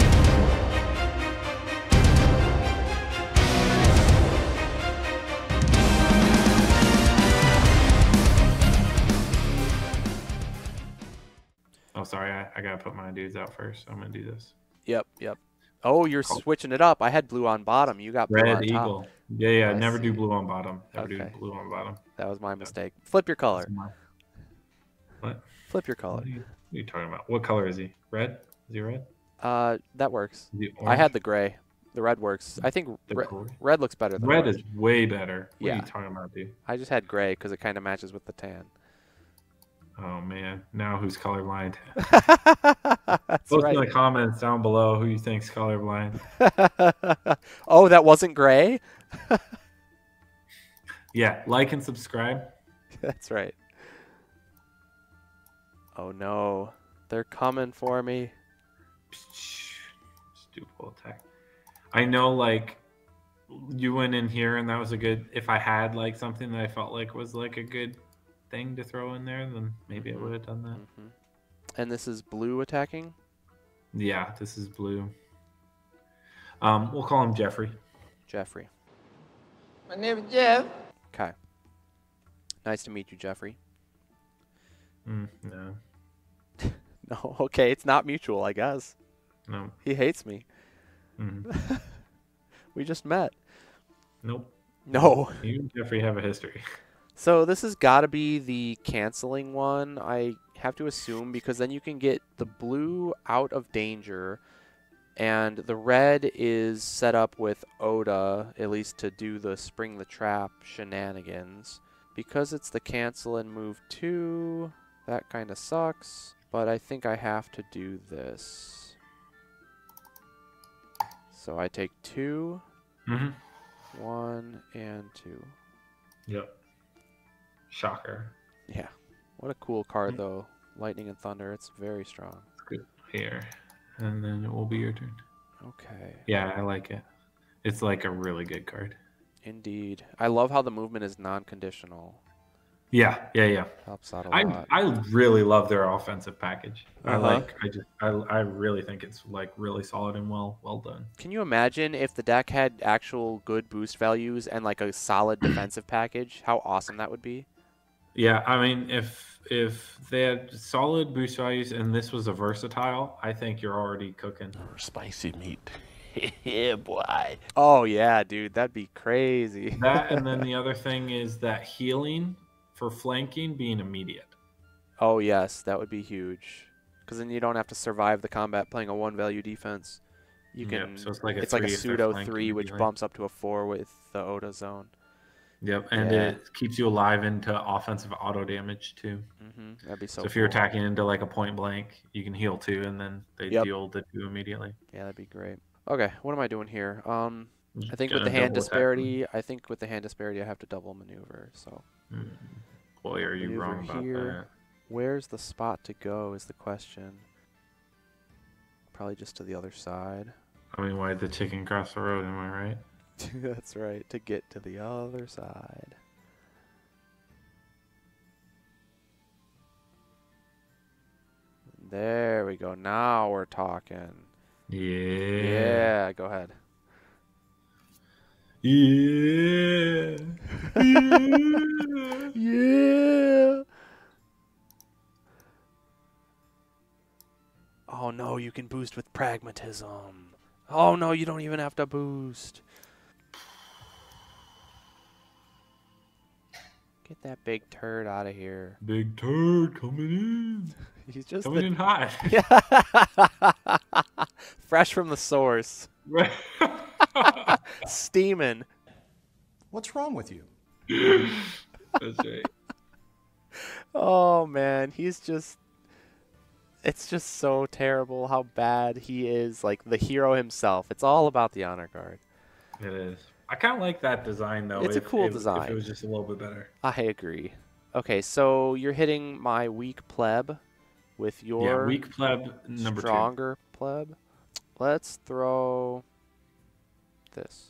Oh, sorry. I gotta put my dudes out first. I'm gonna do this. Yep. Oh, you're switching it up. I had blue on bottom. You got blue Red on Eagle. top. Yeah. Never do blue on bottom. Never do Okay. blue on bottom. That was my mistake. Flip your color. What? Flip your color. What are you talking about? What color is he? Red? Is he red? That works. Is he I orange? had the gray. The red works. I think red looks better than red orange. is way better. What Yeah. are you talking about, dude? I just had gray because it kind of matches with the tan. Oh man, now who's colorblind? That's Post right. in the comments down below who you think's colorblind. Oh, that wasn't gray? Yeah, like and subscribe. That's right. Oh no, they're coming for me. Stupid attack. I know, like, you went in here and that was a good. If I had like something that I felt like was like a good thing to throw in there, then maybe I would have done that. And this is blue attacking? Yeah, this is blue. We'll call him Jeffrey. Jeffrey. My name is Jeff. Okay. Nice to meet you, Jeffrey. No. No, okay, it's not mutual, I guess. No. He hates me. Mhm. We just met. Nope. No. You and Jeffrey have a history. So this has got to be the canceling one, I have to assume, because then you can get the blue out of danger, and the red is set up with Oda, at least to do the Spring the Trap shenanigans. Because it's the cancel and move 2, that kind of sucks, but I think I have to do this. So I take 2, 1, and 2. Yep. Shocker. Yeah. What a cool card, though. Lightning and Thunder. It's very strong. It's good. Here. And then it will be your turn. Okay. Yeah, I like it. It's like a really good card. Indeed. I love how the movement is non-conditional. Yeah. Helps out a lot. I really love their offensive package. Uh-huh. I really think it's like really solid and well done. Can you imagine if the deck had actual good boost values and like a solid defensive package? How awesome that would be. Yeah, I mean, if they had solid boost values and this was a versatile, I think you're already cooking. Spicy meat. Yeah, boy. Oh, yeah, dude. That'd be crazy. That, and then the other thing is that healing for flanking being immediate. Oh, yes. That would be huge. Because then you don't have to survive the combat playing a 1-value defense. You can. Yep, so it's like a it's like a 3 if they're pseudo flanking 3, which immediately. bumps up to a 4 with the Oda zone. Yep, and it keeps you alive into offensive auto damage too. That'd be so. So if you're attacking into like a point blank, you can heal 2, and then they deal the 2 immediately. Yeah, that'd be great. Okay, what am I doing here? I think with the Gonna hand double attack disparity, I have to double maneuver. So. Boy, are you wrong about that? Where's the spot to go is the question. Probably just to the other side. I mean, why the chicken cross the road? Am I right? That's right, to get to the other side. There we go. Now we're talking. Yeah, go ahead. Yeah. Yeah. Oh no, you can boost with pragmatism. Oh no, you don't even have to boost. Get that big turd out of here. Big turd coming in. He's just coming in hot. Fresh from the source. Steaming. What's wrong with you? That's right. Oh man, he's just... It's just so terrible how bad he is, like the hero himself. It's all about the honor guard. It is. I kind of like that design, though. It's a cool design. If it was just a little bit better. I agree. Okay, so you're hitting my weak pleb with your weak pleb number stronger pleb. Let's throw this.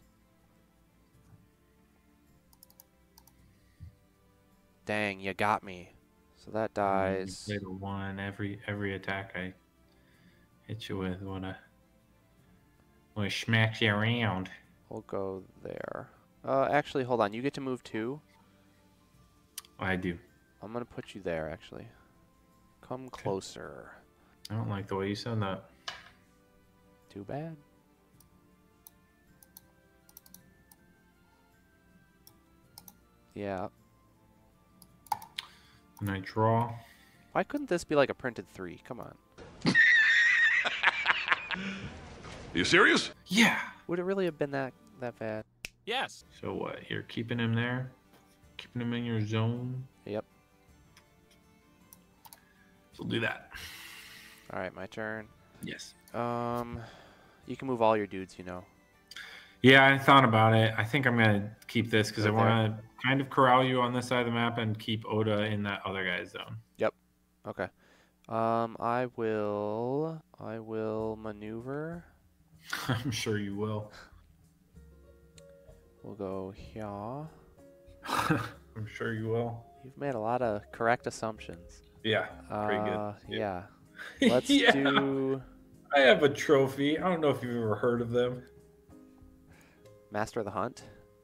Dang, you got me. So that dies. You played a 1 every attack I hit you with. When I smack you around. We'll go there. Actually, hold on. You get to move 2. I do. I'm gonna put you there. Actually, come closer. I don't like the way you said that. Too bad. Yeah. And I draw. Why couldn't this be like a printed 3? Come on. Are you serious? Yeah. Would it really have been that bad? Yes. So what? You're keeping him there? Keeping him in your zone? Yep. So do that. All right, my turn. Yes. You can move all your dudes, you know. Yeah, I thought about it. I think I'm gonna keep this because I want to kind of corral you on this side of the map and keep Oda in that other guy's zone. Yep. Okay. I will maneuver. I'm sure you will. We'll go here. I'm sure you will. You've made a lot of correct assumptions. Yeah, pretty good. Yeah. Let's do... I have a trophy. I don't know if you've ever heard of them. Master of the Hunt.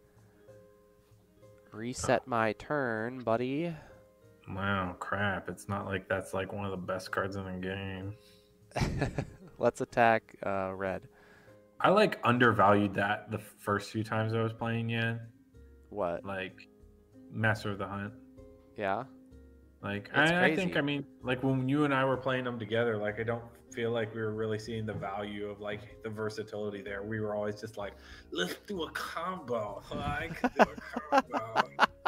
Reset my turn, buddy. Wow, crap. It's not like that's like one of the best cards in the game. Let's attack red. I like undervalued that the first few times I was playing Yan. What? Like Master of the Hunt. Yeah. Like I think, I mean, like when you and I were playing them together, like I don't feel like we were really seeing the value of like the versatility there. We were always just like, let's do a combo. I can do a combo.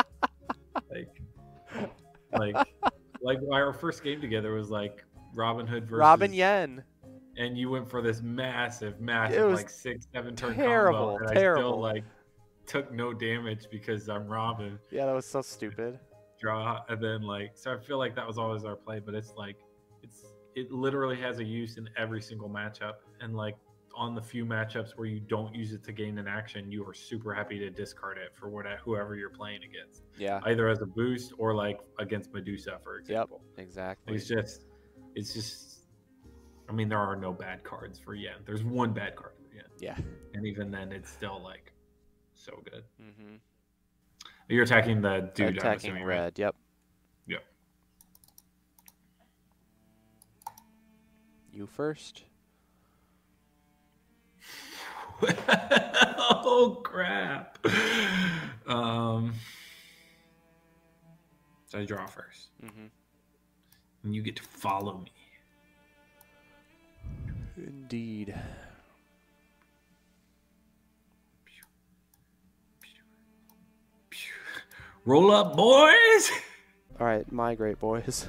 like our first game together was like Robin Hood versus Robin Yen. And you went for this massive like 6-7 turn terrible, combo. And terrible. I still like took no damage because I'm Robin. Yeah, that was so stupid. Draw, and then like, so I feel like that was always our play, but it's like it literally has a use in every single matchup, and like on the few matchups where you don't use it to gain an action, you are super happy to discard it for whoever you're playing against. Yeah. Either as a boost or like against Medusa, for example. Yep, exactly. It's just I mean, there are no bad cards for Yen. There's one bad card for Yen. Yeah. And even then it's still like so good. Mm-hmm. You're attacking the dude. Attacking assuming, red. right? Yep. Yep. You first. Oh crap! So I draw first, and you get to follow me. Indeed. Roll up, boys! All right, migrate, boys.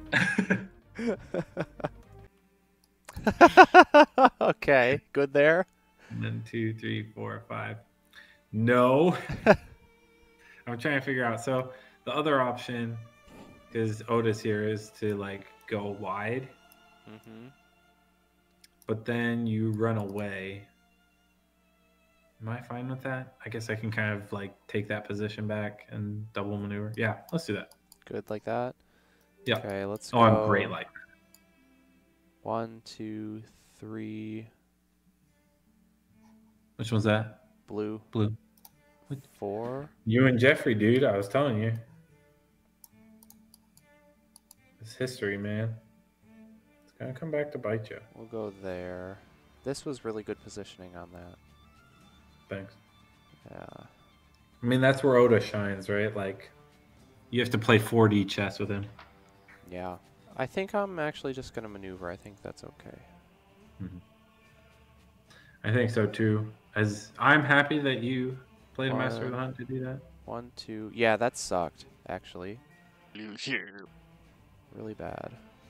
Okay, good there. And then 2, 3, 4, 5. No. I'm trying to figure out. So the other option, because Otis here, is to like go wide. Mm-hmm. But then you run away. Am I fine with that? I guess I can kind of like take that position back and double maneuver. Yeah, let's do that. Good like that. Yeah. Okay, let's Oh, go. I'm great like that. 1, 2, 3. Which one's that? Blue. Blue. 4. You and Jeffrey, dude. I was telling you. It's history, man. It's gonna come back to bite you. We'll go there. This was really good positioning on that. Thanks. Yeah. I mean, that's where Oda shines, right? Like, you have to play 4D chess with him. Yeah. I think I'm actually just gonna maneuver. I think that's okay. Mm-hmm. I think so too. As I'm happy that you played a Master of the Hunt to do that. 1, 2. Yeah, that sucked, actually. Really bad.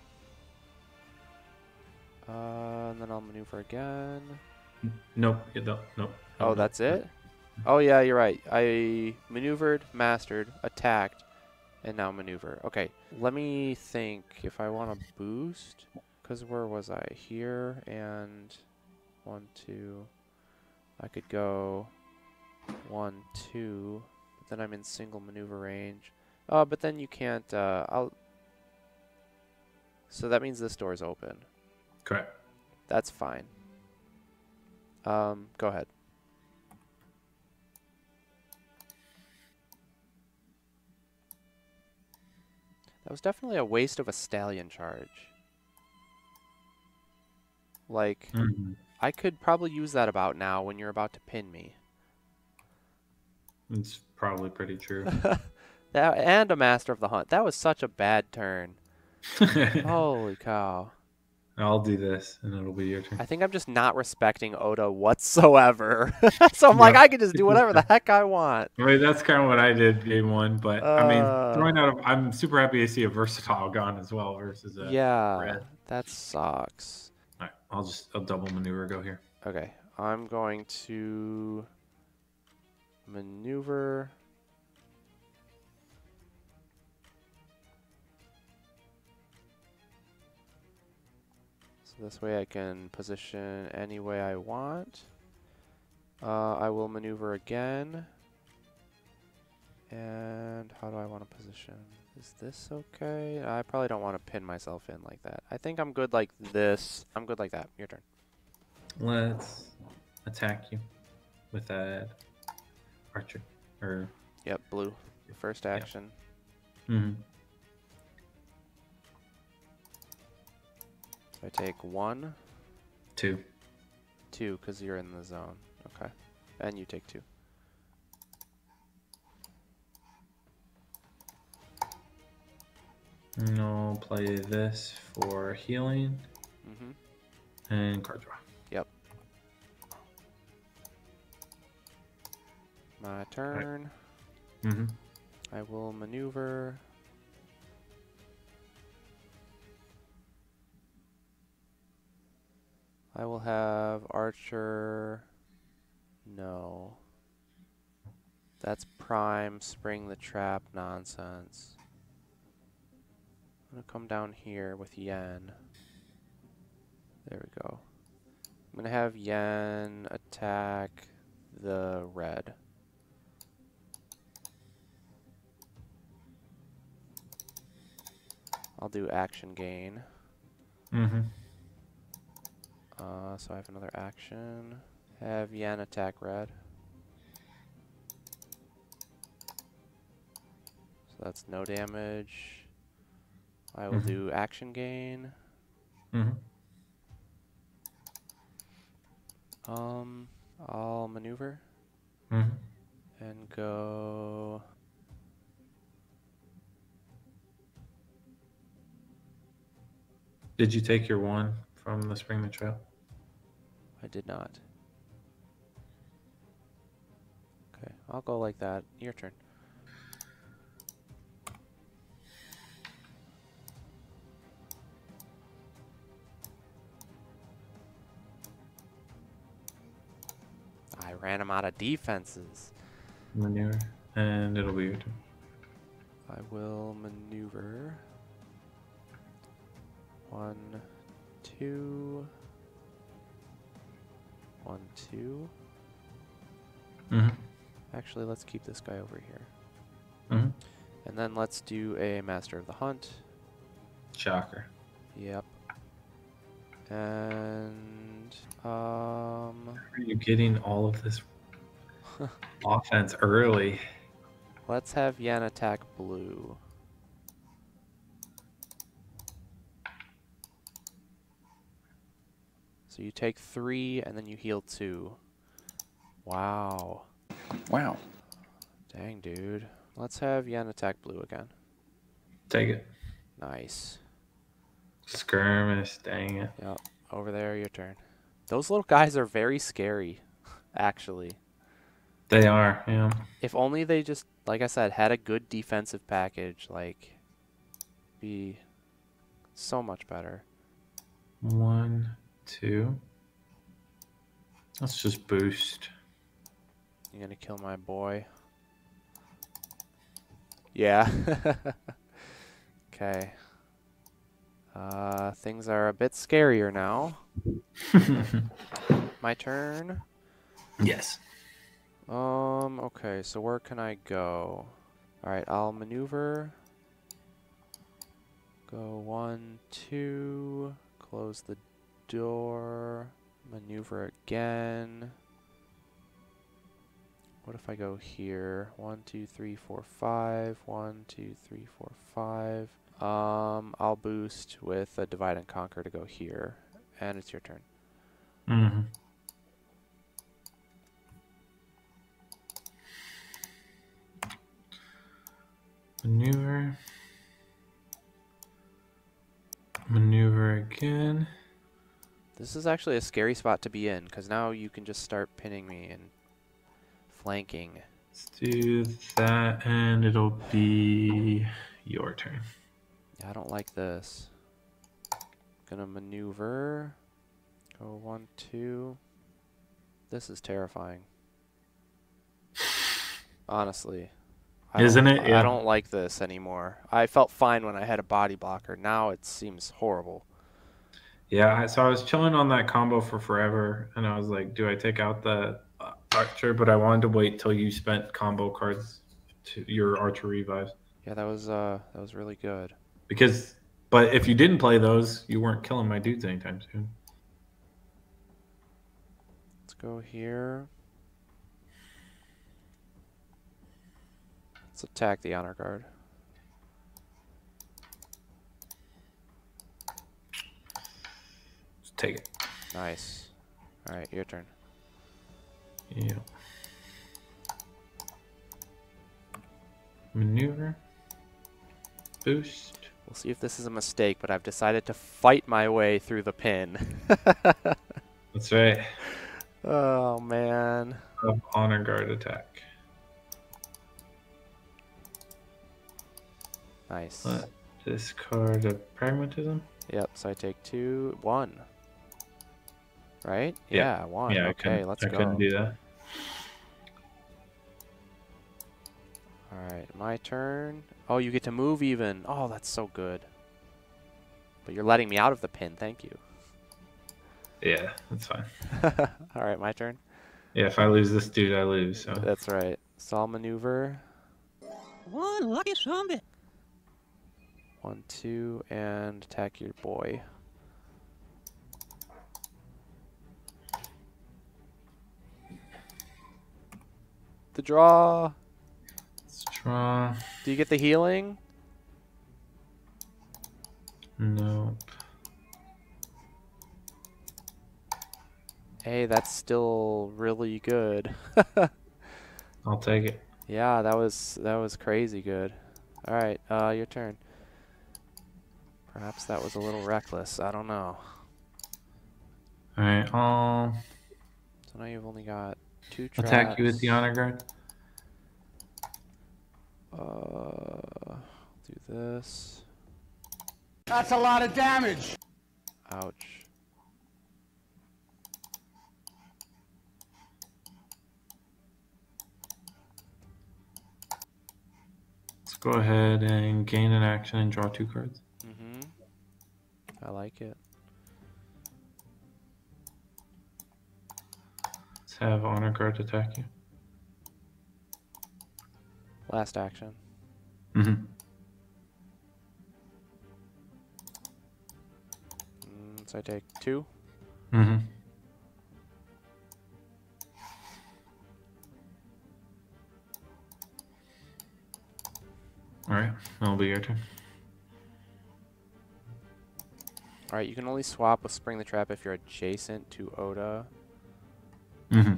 And then I'll maneuver again. Nope, you don't. Nope. Oh, that's it? Oh, yeah, you're right. I maneuvered, mastered, attacked, and now maneuver. Okay, let me think if I want to boost. Because where was I? Here and 1, 2. I could go 1, 2. But then I'm in single maneuver range. Oh, but then you can't. So that means this door is open. Correct. That's fine. Go ahead. That was definitely a waste of a stallion charge. Like, I could probably use that about now when you're about to pin me. It's probably pretty true. That and a Master of the Hunt. That was such a bad turn. Holy cow. I'll do this, and it'll be your turn. I think I'm just not respecting Oda whatsoever. So I'm like, I can just do whatever the heck I want. I mean, that's kind of what I did game 1, but I mean, throwing out. I'm super happy to see a versatile gun as well versus a red. That sucks. All right, I'll double maneuver. Go here. Okay, I'm going to maneuver. So this way I can position any way I want. I will maneuver again. And how do I want to position? Is this okay? I probably don't want to pin myself in like that. I think I'm good like this. I'm good like that. Your turn. Let's attack you with that archer. Or yep, blue. Your first action. Yep. Mm-hmm. I take 1. 2. 2, because you're in the zone. Okay. And you take 2. And I'll play this for healing. Mm-hmm. And card draw. Yep. My turn. Right. Mm-hmm. I will maneuver. I will have Archer. No. That's prime spring the trap nonsense. I'm gonna come down here with Yen. There we go. I'm gonna have Yen attack the red. I'll do action gain. Mm-hmm. So I have another action. Have Yen attack red. So that's no damage. I will do action gain. Mm-hmm. I'll maneuver. Mm-hmm. And go. Did you take your 1 from the spring the trail? I did not. Okay, I'll go like that. Your turn. ran him out of defenses. Maneuver, and it'll be your turn. I will maneuver. 1, 2. 1, 2. Actually, let's keep this guy over here. And then let's do a Master of the Hunt. Shocker. Yep. And are you getting all of this offense early? let's have Yen attack blue. So you take 3 and then you heal 2. Wow. Wow. Dang, dude. Let's have Yen attack blue again. Take it. Nice. Skirmish, dang it. Yep. Over there, your turn. Those little guys are very scary, actually. They are, yeah. If only they just, like I said, had a good defensive package, like, be so much better. 1, 2. Let's just boost. You're gonna kill my boy. Yeah. Okay. Things are a bit scarier now. My turn? Yes. Okay, so where can I go? Alright, I'll maneuver. Go 1, 2. Close the door. Maneuver again. What if I go here? 1, 2, 3, 4, 5. 1, 2, 3, 4, 5. I'll boost with a divide and conquer to go here. And it's your turn. Maneuver. Maneuver again. This is actually a scary spot to be in, because now you can just start pinning me and flanking. Let's do that, and it'll be your turn. Yeah, I don't like this. Gonna maneuver. Go 1, 2. This is terrifying. Honestly. Isn't it? Yeah. I don't like this anymore. I felt fine when I had a body blocker. Now it seems horrible. Yeah, so I was chilling on that combo for forever, and I was like, do I take out the archer? But I wanted to wait till you spent combo cards to your archer revives. Yeah, that was really good. But if you didn't play those, you weren't killing my dudes anytime soon. Let's go here. Let's attack the honor guard. Just take it. Nice. All right, your turn. Yeah. Maneuver. Boost. We'll see if this is a mistake, but I've decided to fight my way through the pin. That's right. Oh, man. Honor guard attack. Nice. Discard a pragmatism. Yep, so I take 2, 1. Right? Yeah. Yeah, 1. Yeah, okay, let's go. I couldn't do that. Alright, my turn. Oh, you get to move even. Oh, that's so good. But you're letting me out of the pin, thank you. Yeah, that's fine. Alright, my turn. Yeah, if I lose this dude, I lose. So. That's right. So I'll maneuver. One lucky zombie. 1, 2, and attack your boy. The draw. Let's draw. Do you get the healing? Nope. Hey, that's still really good. I'll take it. Yeah, that was crazy good. All right, your turn. Perhaps that was a little reckless. I don't know. All right, I'll So now you've only got 2 traps. attack you with the honor guard. Do this. That's a lot of damage. Ouch. Go ahead and gain an action and draw 2 cards. Mm-hmm. I like it. Let's have honor cards attack you. Last action. Mm-hmm. So I take 2. Mm-hmm. Alright, that'll be your turn. Alright, you can only swap with Spring the Trap if you're adjacent to Oda. Mm-hmm.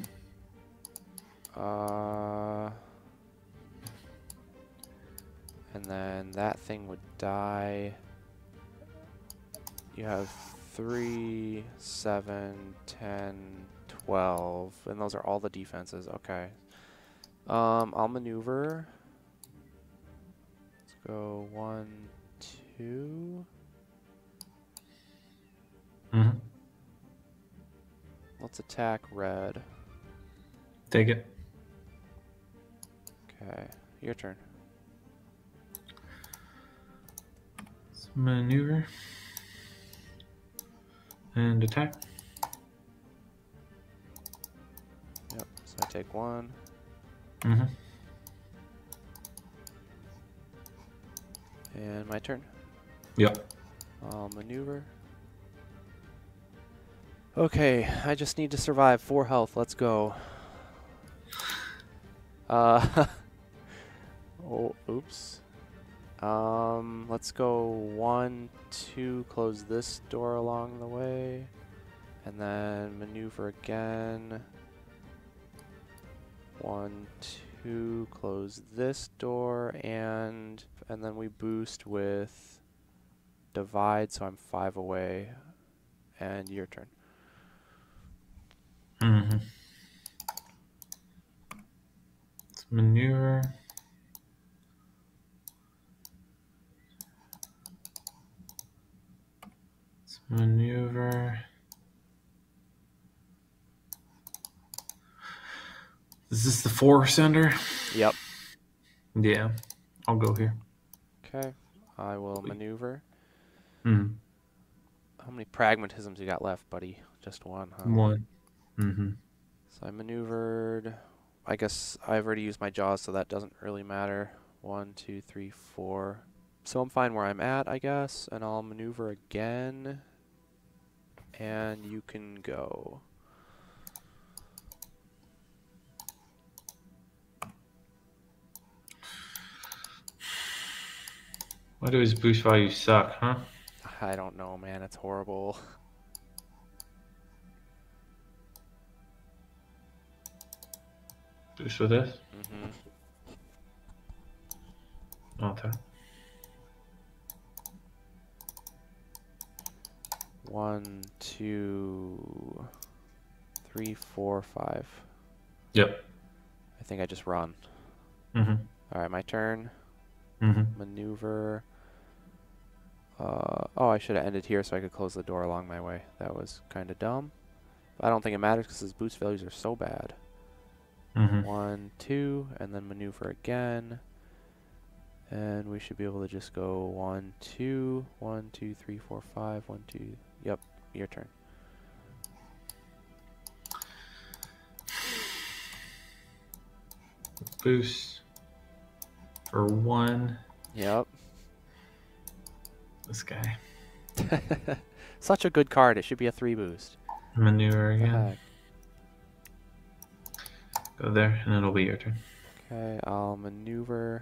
And then that thing would die. You have 3, 7, 10, 12, and those are all the defenses. Okay. I'll maneuver. Let's go 1, 2. Mm-hmm. Let's attack red. Take it. Okay, your turn. Let's maneuver. And attack. Yep, so I take 1. Mm-hmm. And my turn. Yep. I'll maneuver. Okay, I just need to survive 4 health. Let's go. Oh, oops. Let's go 1, 2, close this door along the way, and then maneuver again. 1, 2, close this door, and then we boost with divide, so I'm 5 away, and your turn. Mm-hmm. Let's maneuver. Let's maneuver. Is this the 4 sender? Yep. Yeah, I'll go here. Okay, I will maneuver. Mm-hmm. How many pragmatisms you got left, buddy? Just 1, huh? 1. Mm-hmm. So I maneuvered. I guess I've already used my jaws, so that doesn't really matter. 1, 2, 3, 4. So I'm fine where I'm at, I guess, and I'll maneuver again. And you can go. Why do his boost values suck, huh? I don't know, man. It's horrible. Boost with this? Mm-hmm. Okay. 1, 2, 3, 4, 5. Yep. I think I just run. Mm-hmm. Alright, my turn. Mm-hmm. Maneuver. Oh, I should have ended here so I could close the door along my way. That was kind of dumb. But I don't think it matters because his boost values are so bad. Mm-hmm. 1, 2, and then maneuver again. And we should be able to just go 1, 2, 1, 2, 3, 4, 5, 1, 2. Yep, your turn. Boost for 1. Yep. This guy. Such a good card. It should be a 3 boost. Maneuver again. Go there, and it'll be your turn. Okay, I'll maneuver.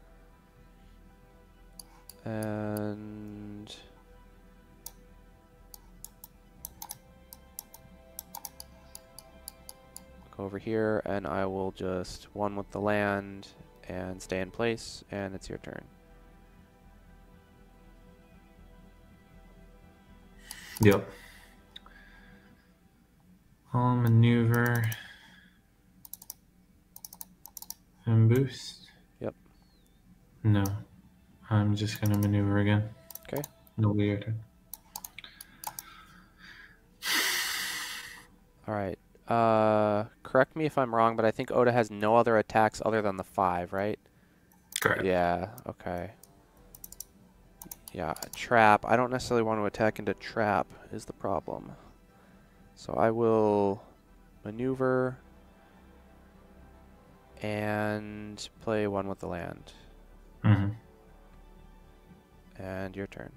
And go over here, and I will just 1 with the land and stay in place, and it's your turn. Yep. I'll maneuver and boost. Yep. No. I'm just going to maneuver again. Okay. It'll be your turn. Alright. Correct me if I'm wrong, but I think Oda has no other attacks other than the 5, right? Correct. Yeah, okay. Yeah, trap. I don't necessarily want to attack into trap is the problem. So I will maneuver and play one with the land. Mm-hmm. And your turn.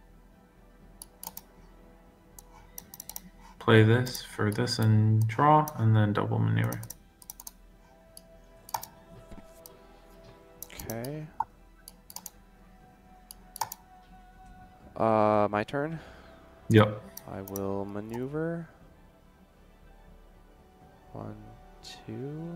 Play this for this and draw, and then double maneuver. Okay. My turn? Yep. I will maneuver. 1, 2.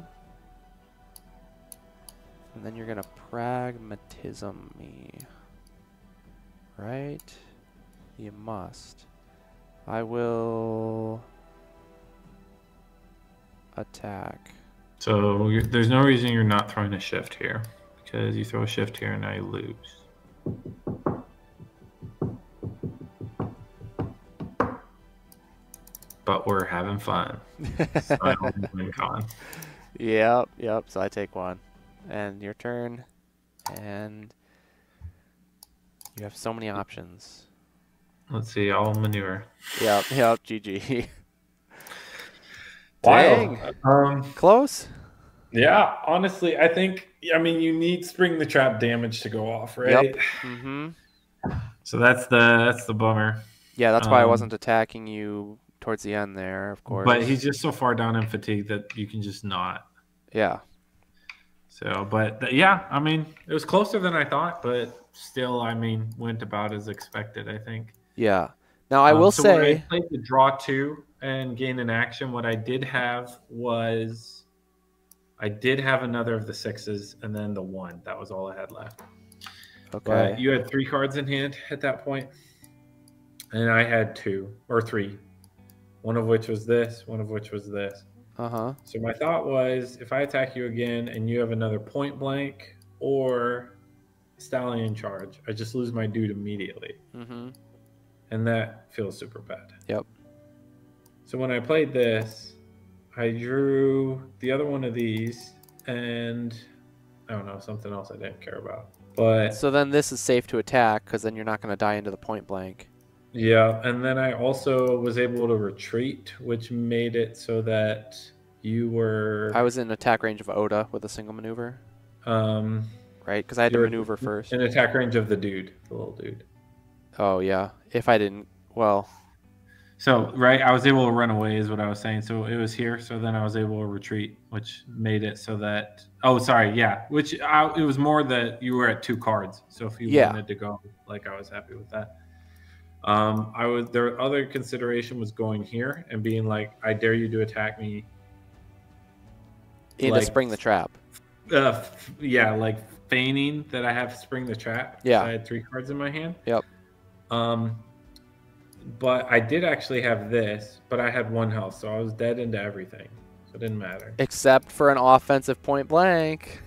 And then you're gonna pragmatism me. Right? You must. I will attack. So there's no reason you're not throwing a shift here, because you throw a shift here and now you lose. But we're having fun. So I only win con. Yep. So I take one. And your turn. And you have so many options. Let's see, I'll maneuver. Yep, GG. Wild. Dang. Close? Yeah, honestly, I think, you need Spring the Trap damage to go off, right? Yep. Mm-hmm. So that's the bummer. Yeah, that's why I wasn't attacking you towards the end there, of course. But he's just so far down in fatigue that you can just not. Yeah. So, but yeah, it was closer than I thought, but still, went about as expected, I think. Yeah. Now, I will say... when I played the draw 2 and gain an action, what I did have was... I did have another of the 6s and then the 1. That was all I had left. Okay. But you had 3 cards in hand at that point, and I had 2 or 3. One of which was this, one of which was this. Uh-huh. So my thought was, if I attack you again and you have another point blank or stallion charge, I just lose my dude immediately. Mm-hmm. And that feels super bad. Yep. So when I played this, I drew the other one of these and I don't know, something else I didn't care about. But so then this is safe to attack because then you're not going to die into the point blank. Yeah, and then I also was able to retreat, which made it so that you were... I was in attack range of Oda with a single maneuver. Right, because I had to maneuver first. In attack range of the dude, the little dude. Oh, yeah. If I didn't... Well... So, right, I was able to run away is what I was saying. So it was here, so then I was able to retreat, which made it so that... Oh, sorry, yeah. It was more that you were at 2 cards. So if you wanted to go, I was happy with that. Their other consideration was going here and being like, I dare you to attack me into Spring the Trap. Yeah, feigning that I have Spring the Trap. Yeah. I had 3 cards in my hand. Yep. But I did actually have this, but I had 1 health, so I was dead into everything. So it didn't matter. Except for an offensive point blank.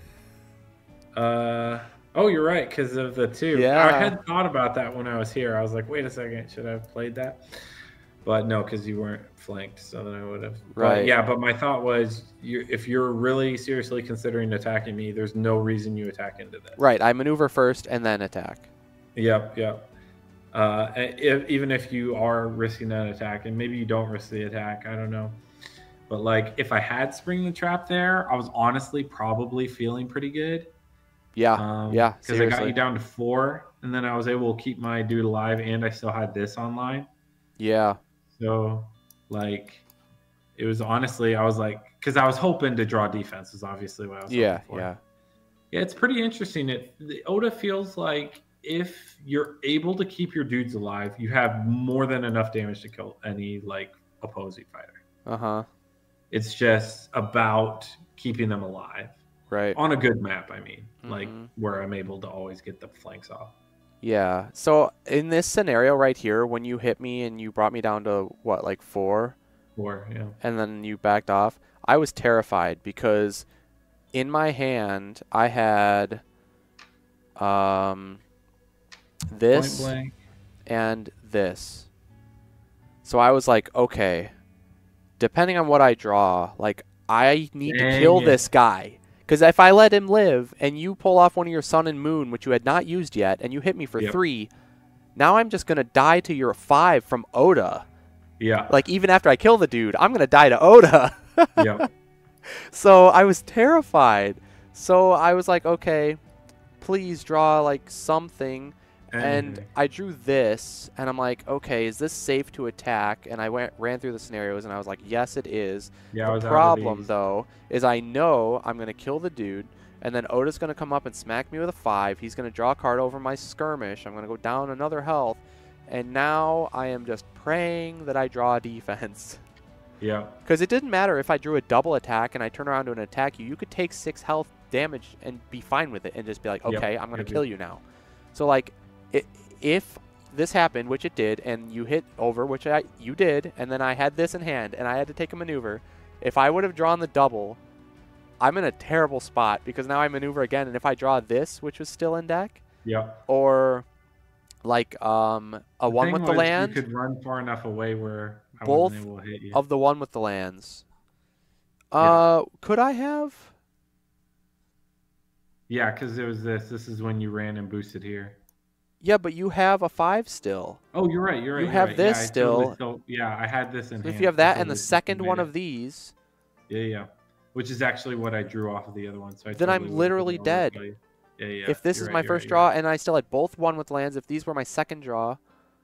Oh, you're right, because of the 2. Yeah. I had thought about that when I was here. I was like, wait a second, should I have played that? But no, because you weren't flanked, so then I would have. Right. But my thought was, if you're really seriously considering attacking me, there's no reason you attack into this. Right, I maneuver first and then attack. Yep. Even if you are risking that attack, and maybe you don't risk the attack, I don't know. But if I had Spring the Trap there, I was honestly probably feeling pretty good. Yeah, because I got you down to 4, and then I was able to keep my dude alive, and I still had this online. Yeah. So, it was honestly, I was because I was hoping to draw defense is obviously what I was hoping for. Yeah, it's pretty interesting. The Oda feels like if you're able to keep your dudes alive, you have more than enough damage to kill any opposing fighter. Uh-huh. It's just about keeping them alive. Right. On a good map, where I'm able to always get the flanks off. Yeah. So in this scenario right here, when you hit me and you brought me down to what, 4? 4, yeah. And then you backed off, I was terrified because in my hand I had this and this. So I was like, okay, depending on what I draw, I need to kill this guy. Because if I let him live and you pull off one of your sun and moon, which you had not used yet, and you hit me for 3, now I'm just going to die to your 5 from Oda. Yeah. Like, even after I kill the dude, I'm going to die to Oda. Yeah. So I was terrified. So I was like, okay, please draw, like, something. And I drew this, and I'm like, okay, is this safe to attack? And I ran through the scenarios, and I was like, yes, it is. Yeah, the problem, though, is I know I'm going to kill the dude, and then Oda's going to come up and smack me with a 5. He's going to draw a card over my skirmish. I'm going to go down another health. And now I am just praying that I draw a defense. Yeah. Because it didn't matter if I drew a double attack and I turn around to an attack you. You could take 6 health damage and be fine with it and just be like, okay, I'm going to kill you now. So, like, if this happened, which it did, and you hit over, which you did, and then I had this in hand, and I had to take a maneuver, if I would have drawn the double, I'm in a terrible spot because now I maneuver again, and if I draw this, which was still in deck, or like a one with the land, you could run far enough away where I both wasn't able to hit you. of the one with the lands. Could I have? Yeah, because it was this. This is when you ran and boosted here. Yeah, but you have a 5 still. Oh, you're right. You're right. You have right. this yeah, still. Yeah, I had this in hand. If you have that and the second one of these. Yeah. Which is actually what I drew off of the other one. So then I'm literally dead. Yeah. If this is my first draw and I still had both one with lands, if these were my second draw,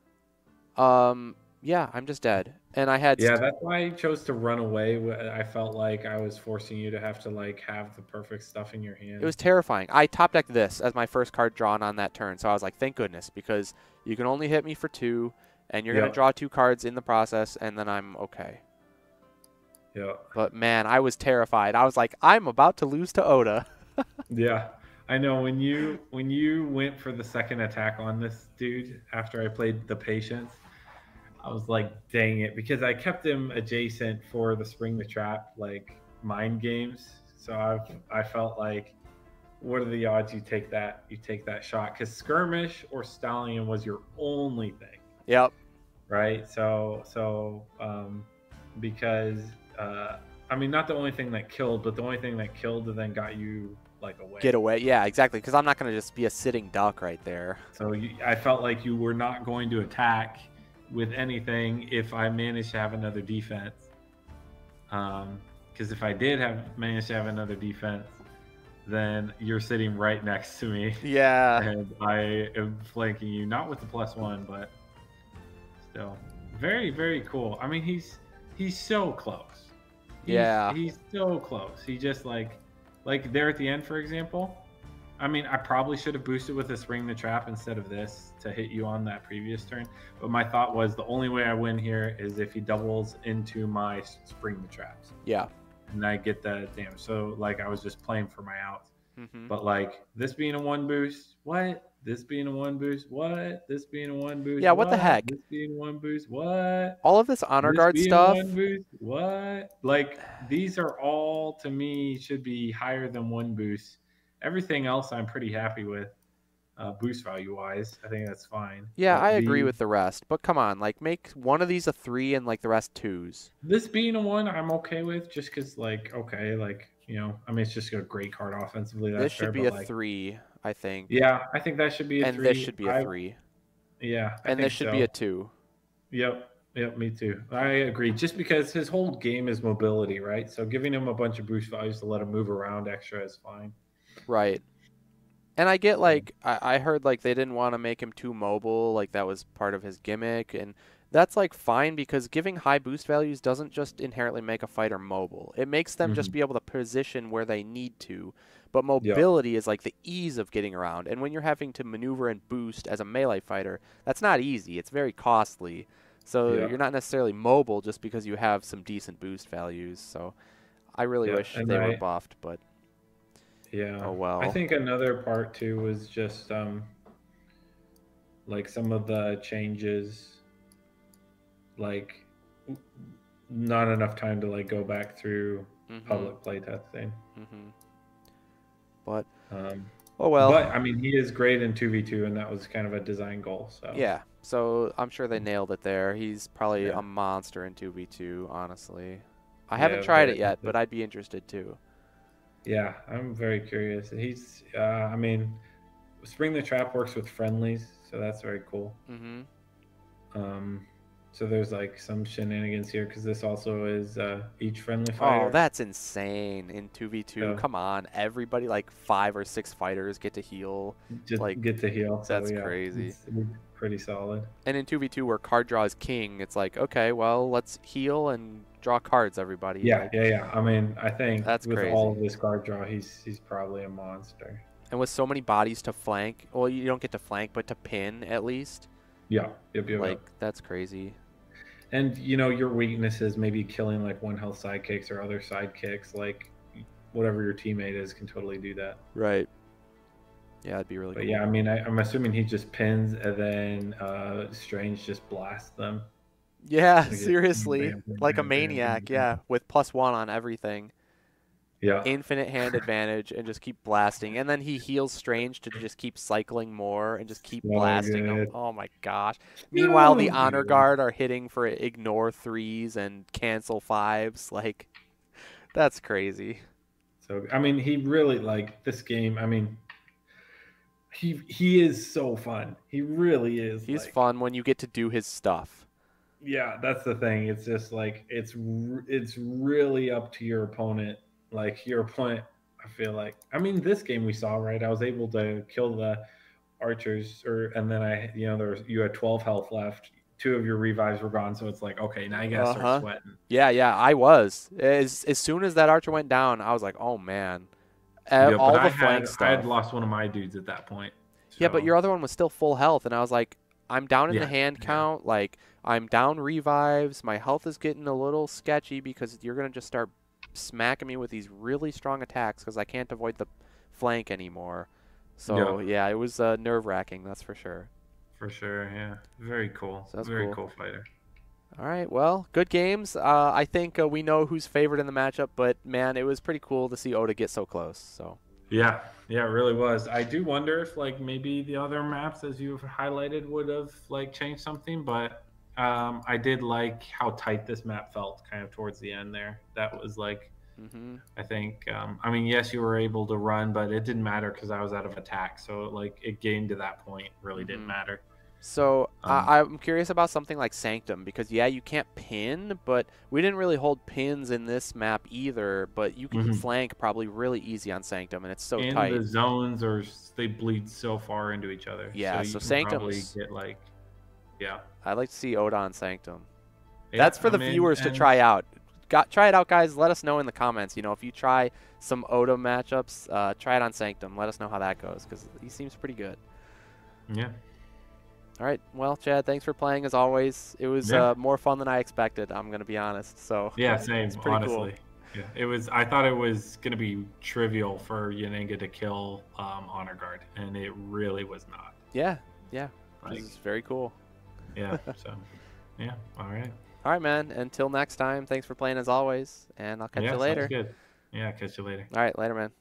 yeah, I'm just dead. And I had... Yeah, that's why I chose to run away. I felt like I was forcing you to have to, like, have the perfect stuff in your hand. It was terrifying. I top decked this as my first card drawn on that turn. So I was like, thank goodness, because you can only hit me for 2, and you're going to draw 2 cards in the process, and then I'm okay. Yeah. But, man, I was terrified. I was like, I'm about to lose to Oda. Yeah. I know. When you went for the second attack on this dude after I played the Patience, I was like, dang it, because I kept him adjacent for the Spring the Trap, like, mind games. So I felt like, what are the odds you take that shot? Because Skirmish or Stallion was your only thing. Yep. Right? So because, I mean, not the only thing that killed, but the only thing that killed and then got you, like, away. Get away. Yeah, exactly, because I'm not going to just be a sitting duck right there. So I felt like you were not going to attack with anything if I managed to have another defense. Because if I did manage to have another defense, then you're sitting right next to me. Yeah. And I am flanking you, not with the +1, but still. Very, very cool. I mean, he's so close. He's so close. He just like there at the end, for example. I mean, I probably should have boosted with a Spring the Trap instead of this to hit you on that previous turn. But my thought was the only way I win here is if he doubles into my Spring the Traps. Yeah. And I get the damage. So, like, I was just playing for my outs. But, like, this being a 1 boost, what? This being a 1 boost, what? This being a 1 boost, yeah, what the heck? This being 1 boost, what? All of this honor guard being stuff. 1 boost, what? Like, these are all, to me, should be higher than 1 boost. Everything else I'm pretty happy with, boost value-wise. I think that's fine. Yeah, but I agree with the rest. But come on, like, make one of these a 3 and, like, the rest 2s. This being a 1, I'm okay with, just because, like, okay, like, you know, I mean, it's just a great card offensively. This should be a 3, I think. Yeah, I think that should be a 3. And this should be a 3. Yeah, and this should be a 2. Yep, me too. I agree. Just because his whole game is mobility, right? So giving him a bunch of boost values to let him move around extra is fine. Right. And I get, like, I heard, like, they didn't want to make him too mobile, like, that was part of his gimmick, and that's, like, fine, because giving high boost values doesn't just inherently make a fighter mobile. It makes them just be able to position where they need to, but mobility is, like, the ease of getting around, and when you're having to maneuver and boost as a melee fighter, that's not easy. It's very costly, so you're not necessarily mobile just because you have some decent boost values, so I really wish they were buffed, but... Yeah. Oh, well. I think another part too was just like some of the changes, like not enough time to like go back through public playtesting. But oh well. But I mean, he is great in 2v2, and that was kind of a design goal. So yeah. So I'm sure they nailed it there. He's probably a monster in 2v2. Honestly, I haven't tried it yet, but I'd be interested too. Yeah, I'm very curious. He's, I mean, Spring the Trap works with friendlies, so that's very cool. Mm-hmm. So there's like some shenanigans here because this also is each friendly fighter. Oh, that's insane in 2v2. So, Come on, everybody, like 5 or 6 fighters get to heal. just Like, get to heal. So, that's yeah, crazy. It's pretty solid. And in 2v2 where card draw is king, it's like, okay, well, let's heal and draw cards, everybody. Yeah, Like, yeah. I mean, I think That's with crazy. all of this card draw, he's probably a monster. And with so many bodies to flank, well, you don't get to flank, but to pin at least. Yeah, yep. Like, that's crazy. And your weaknesses, maybe killing like 1 health sidekicks or other sidekicks, like whatever your teammate is, can totally do that. Right. Yeah, it'd be really But cool. yeah, I mean, I'm assuming he just pins and then Strange just blasts them. Yeah, Like, seriously. bam, bam, Like a bam, bam, maniac, bam, yeah. With +1 on everything. Yeah. Infinite hand advantage and just keep blasting. And then he heals Strange to just keep cycling more and just keep So blasting him. good. Oh my gosh. Meanwhile, the So Honor good. Guard are hitting for ignore 3s and cancel 5s. Like, that's crazy. So I mean, he really like this game. I mean, he is so fun. He really is. He's like, fun when you get to do his stuff. Yeah, that's the thing. It's just like it's really up to your opponent. Like your opponent, I feel like. I mean, this game we saw, right? I was able to kill the archers, and then you had 12 health left. 2 of your revives were gone, so it's like, okay, now you gotta start sweating. Yeah, I was. As soon as that archer went down, I was like, oh man. Yeah, All but the flank stuff. I had lost one of my dudes at that point. Yeah, but so- your other one was still full health, and I was like, I'm down in Yeah, the hand count. Like, I'm down revives. My health is getting a little sketchy because you're going to just start smacking me with these really strong attacks because I can't avoid the flank anymore. So, yeah, it was nerve-wracking, that's for sure. For sure, yeah. Very cool. So that's Very cool. cool fighter. All right, well, good games. I think we know who's favored in the matchup, but, man, it was pretty cool to see Oda get so close. So. Yeah, it really was. I do wonder if like maybe the other maps, as you've highlighted, would have like changed something, but I did like how tight this map felt kind of towards the end there. That was like, I think, I mean, yes, you were able to run, but it didn't matter because I was out of attack. So like it gained to that point really didn't matter. So I'm curious about something like Sanctum because yeah, you can't pin, but we didn't really hold pins in this map either. But you can flank probably really easy on Sanctum, and it's so And tight. the zones they bleed so far into each other. Yeah, so so you can Sanctum's- probably get like, yeah. I'd like to see Oda on Sanctum. Yeah, That's for I the mean, viewers to and- try out. Try it out, guys. Let us know in the comments. You know, if you try some Oda matchups, try it on Sanctum. Let us know how that goes because he seems pretty good. Yeah. All right. Well, Chad, thanks for playing as always. It was Yeah. more fun than I expected. I'm gonna be honest. So Yeah, same. It's pretty cool. Honestly, yeah, it was. I thought it was gonna be trivial for Yanenga to kill Honor Guard, and it really was not. Yeah. Like, This is very cool. yeah. So, yeah. All right. All right, man. Until next time, thanks for playing as always, and I'll catch Yeah, you sounds later. good. Yeah, catch you later. All right, later, man.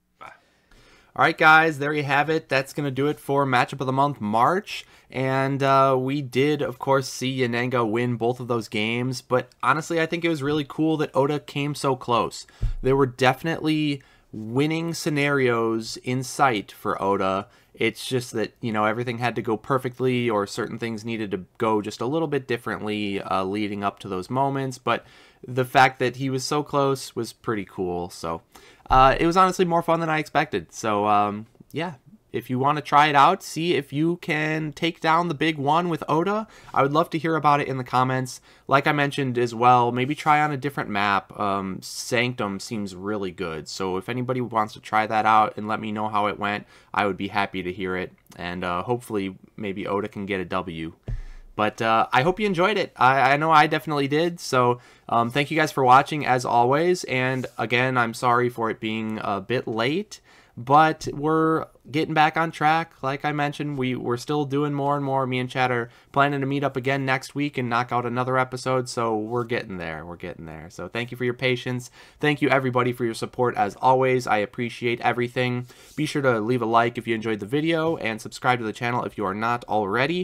All right, guys, there you have it. That's going to do it for Matchup of the Month March. And we did, of course, see Yanenga win both of those games. But honestly, I think it was really cool that Oda came so close. There were definitely winning scenarios in sight for Oda. It's just that, you know, everything had to go perfectly or certain things needed to go just a little bit differently leading up to those moments. But the fact that he was so close was pretty cool. So it was honestly more fun than I expected. So, yeah, if you want to try it out, see if you can take down the big one with Oda. I would love to hear about it in the comments. Like I mentioned as well, maybe try on a different map. Sanctum seems really good. So if anybody wants to try that out and let me know how it went, I would be happy to hear it. And hopefully maybe Oda can get a W. But I hope you enjoyed it. I know I definitely did. So thank you guys for watching as always. And again, I'm sorry for it being a bit late. But we're getting back on track. Like I mentioned, we're still doing more and more. Me and Chad are planning to meet up again next week and knock out another episode. So we're getting there. We're getting there. So thank you for your patience. Thank you, everybody, for your support as always. I appreciate everything. Be sure to leave a like if you enjoyed the video and subscribe to the channel if you are not already.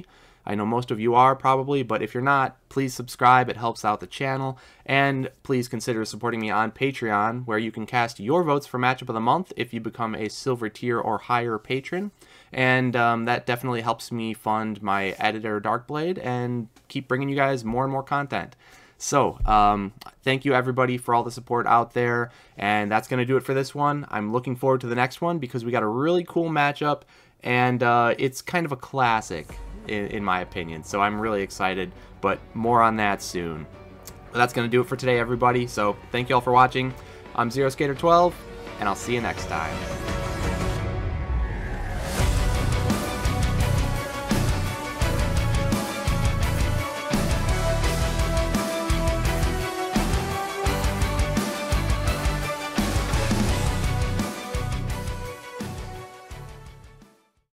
I know most of you are probably, but if you're not, please subscribe. It helps out the channel. And please consider supporting me on Patreon, where you can cast your votes for Matchup of the Month if you become a silver tier or higher patron. And that definitely helps me fund my editor, Darkblade, and keep bringing you guys more and more content. So, thank you everybody for all the support out there, and that's going to do it for this one. I'm looking forward to the next one because we got a really cool matchup, and it's kind of a classic, in my opinion, so I'm really excited, but more on that soon. But that's going to do it for today, everybody, so thank you all for watching. I'm ZeroSkater12, and I'll see you next time.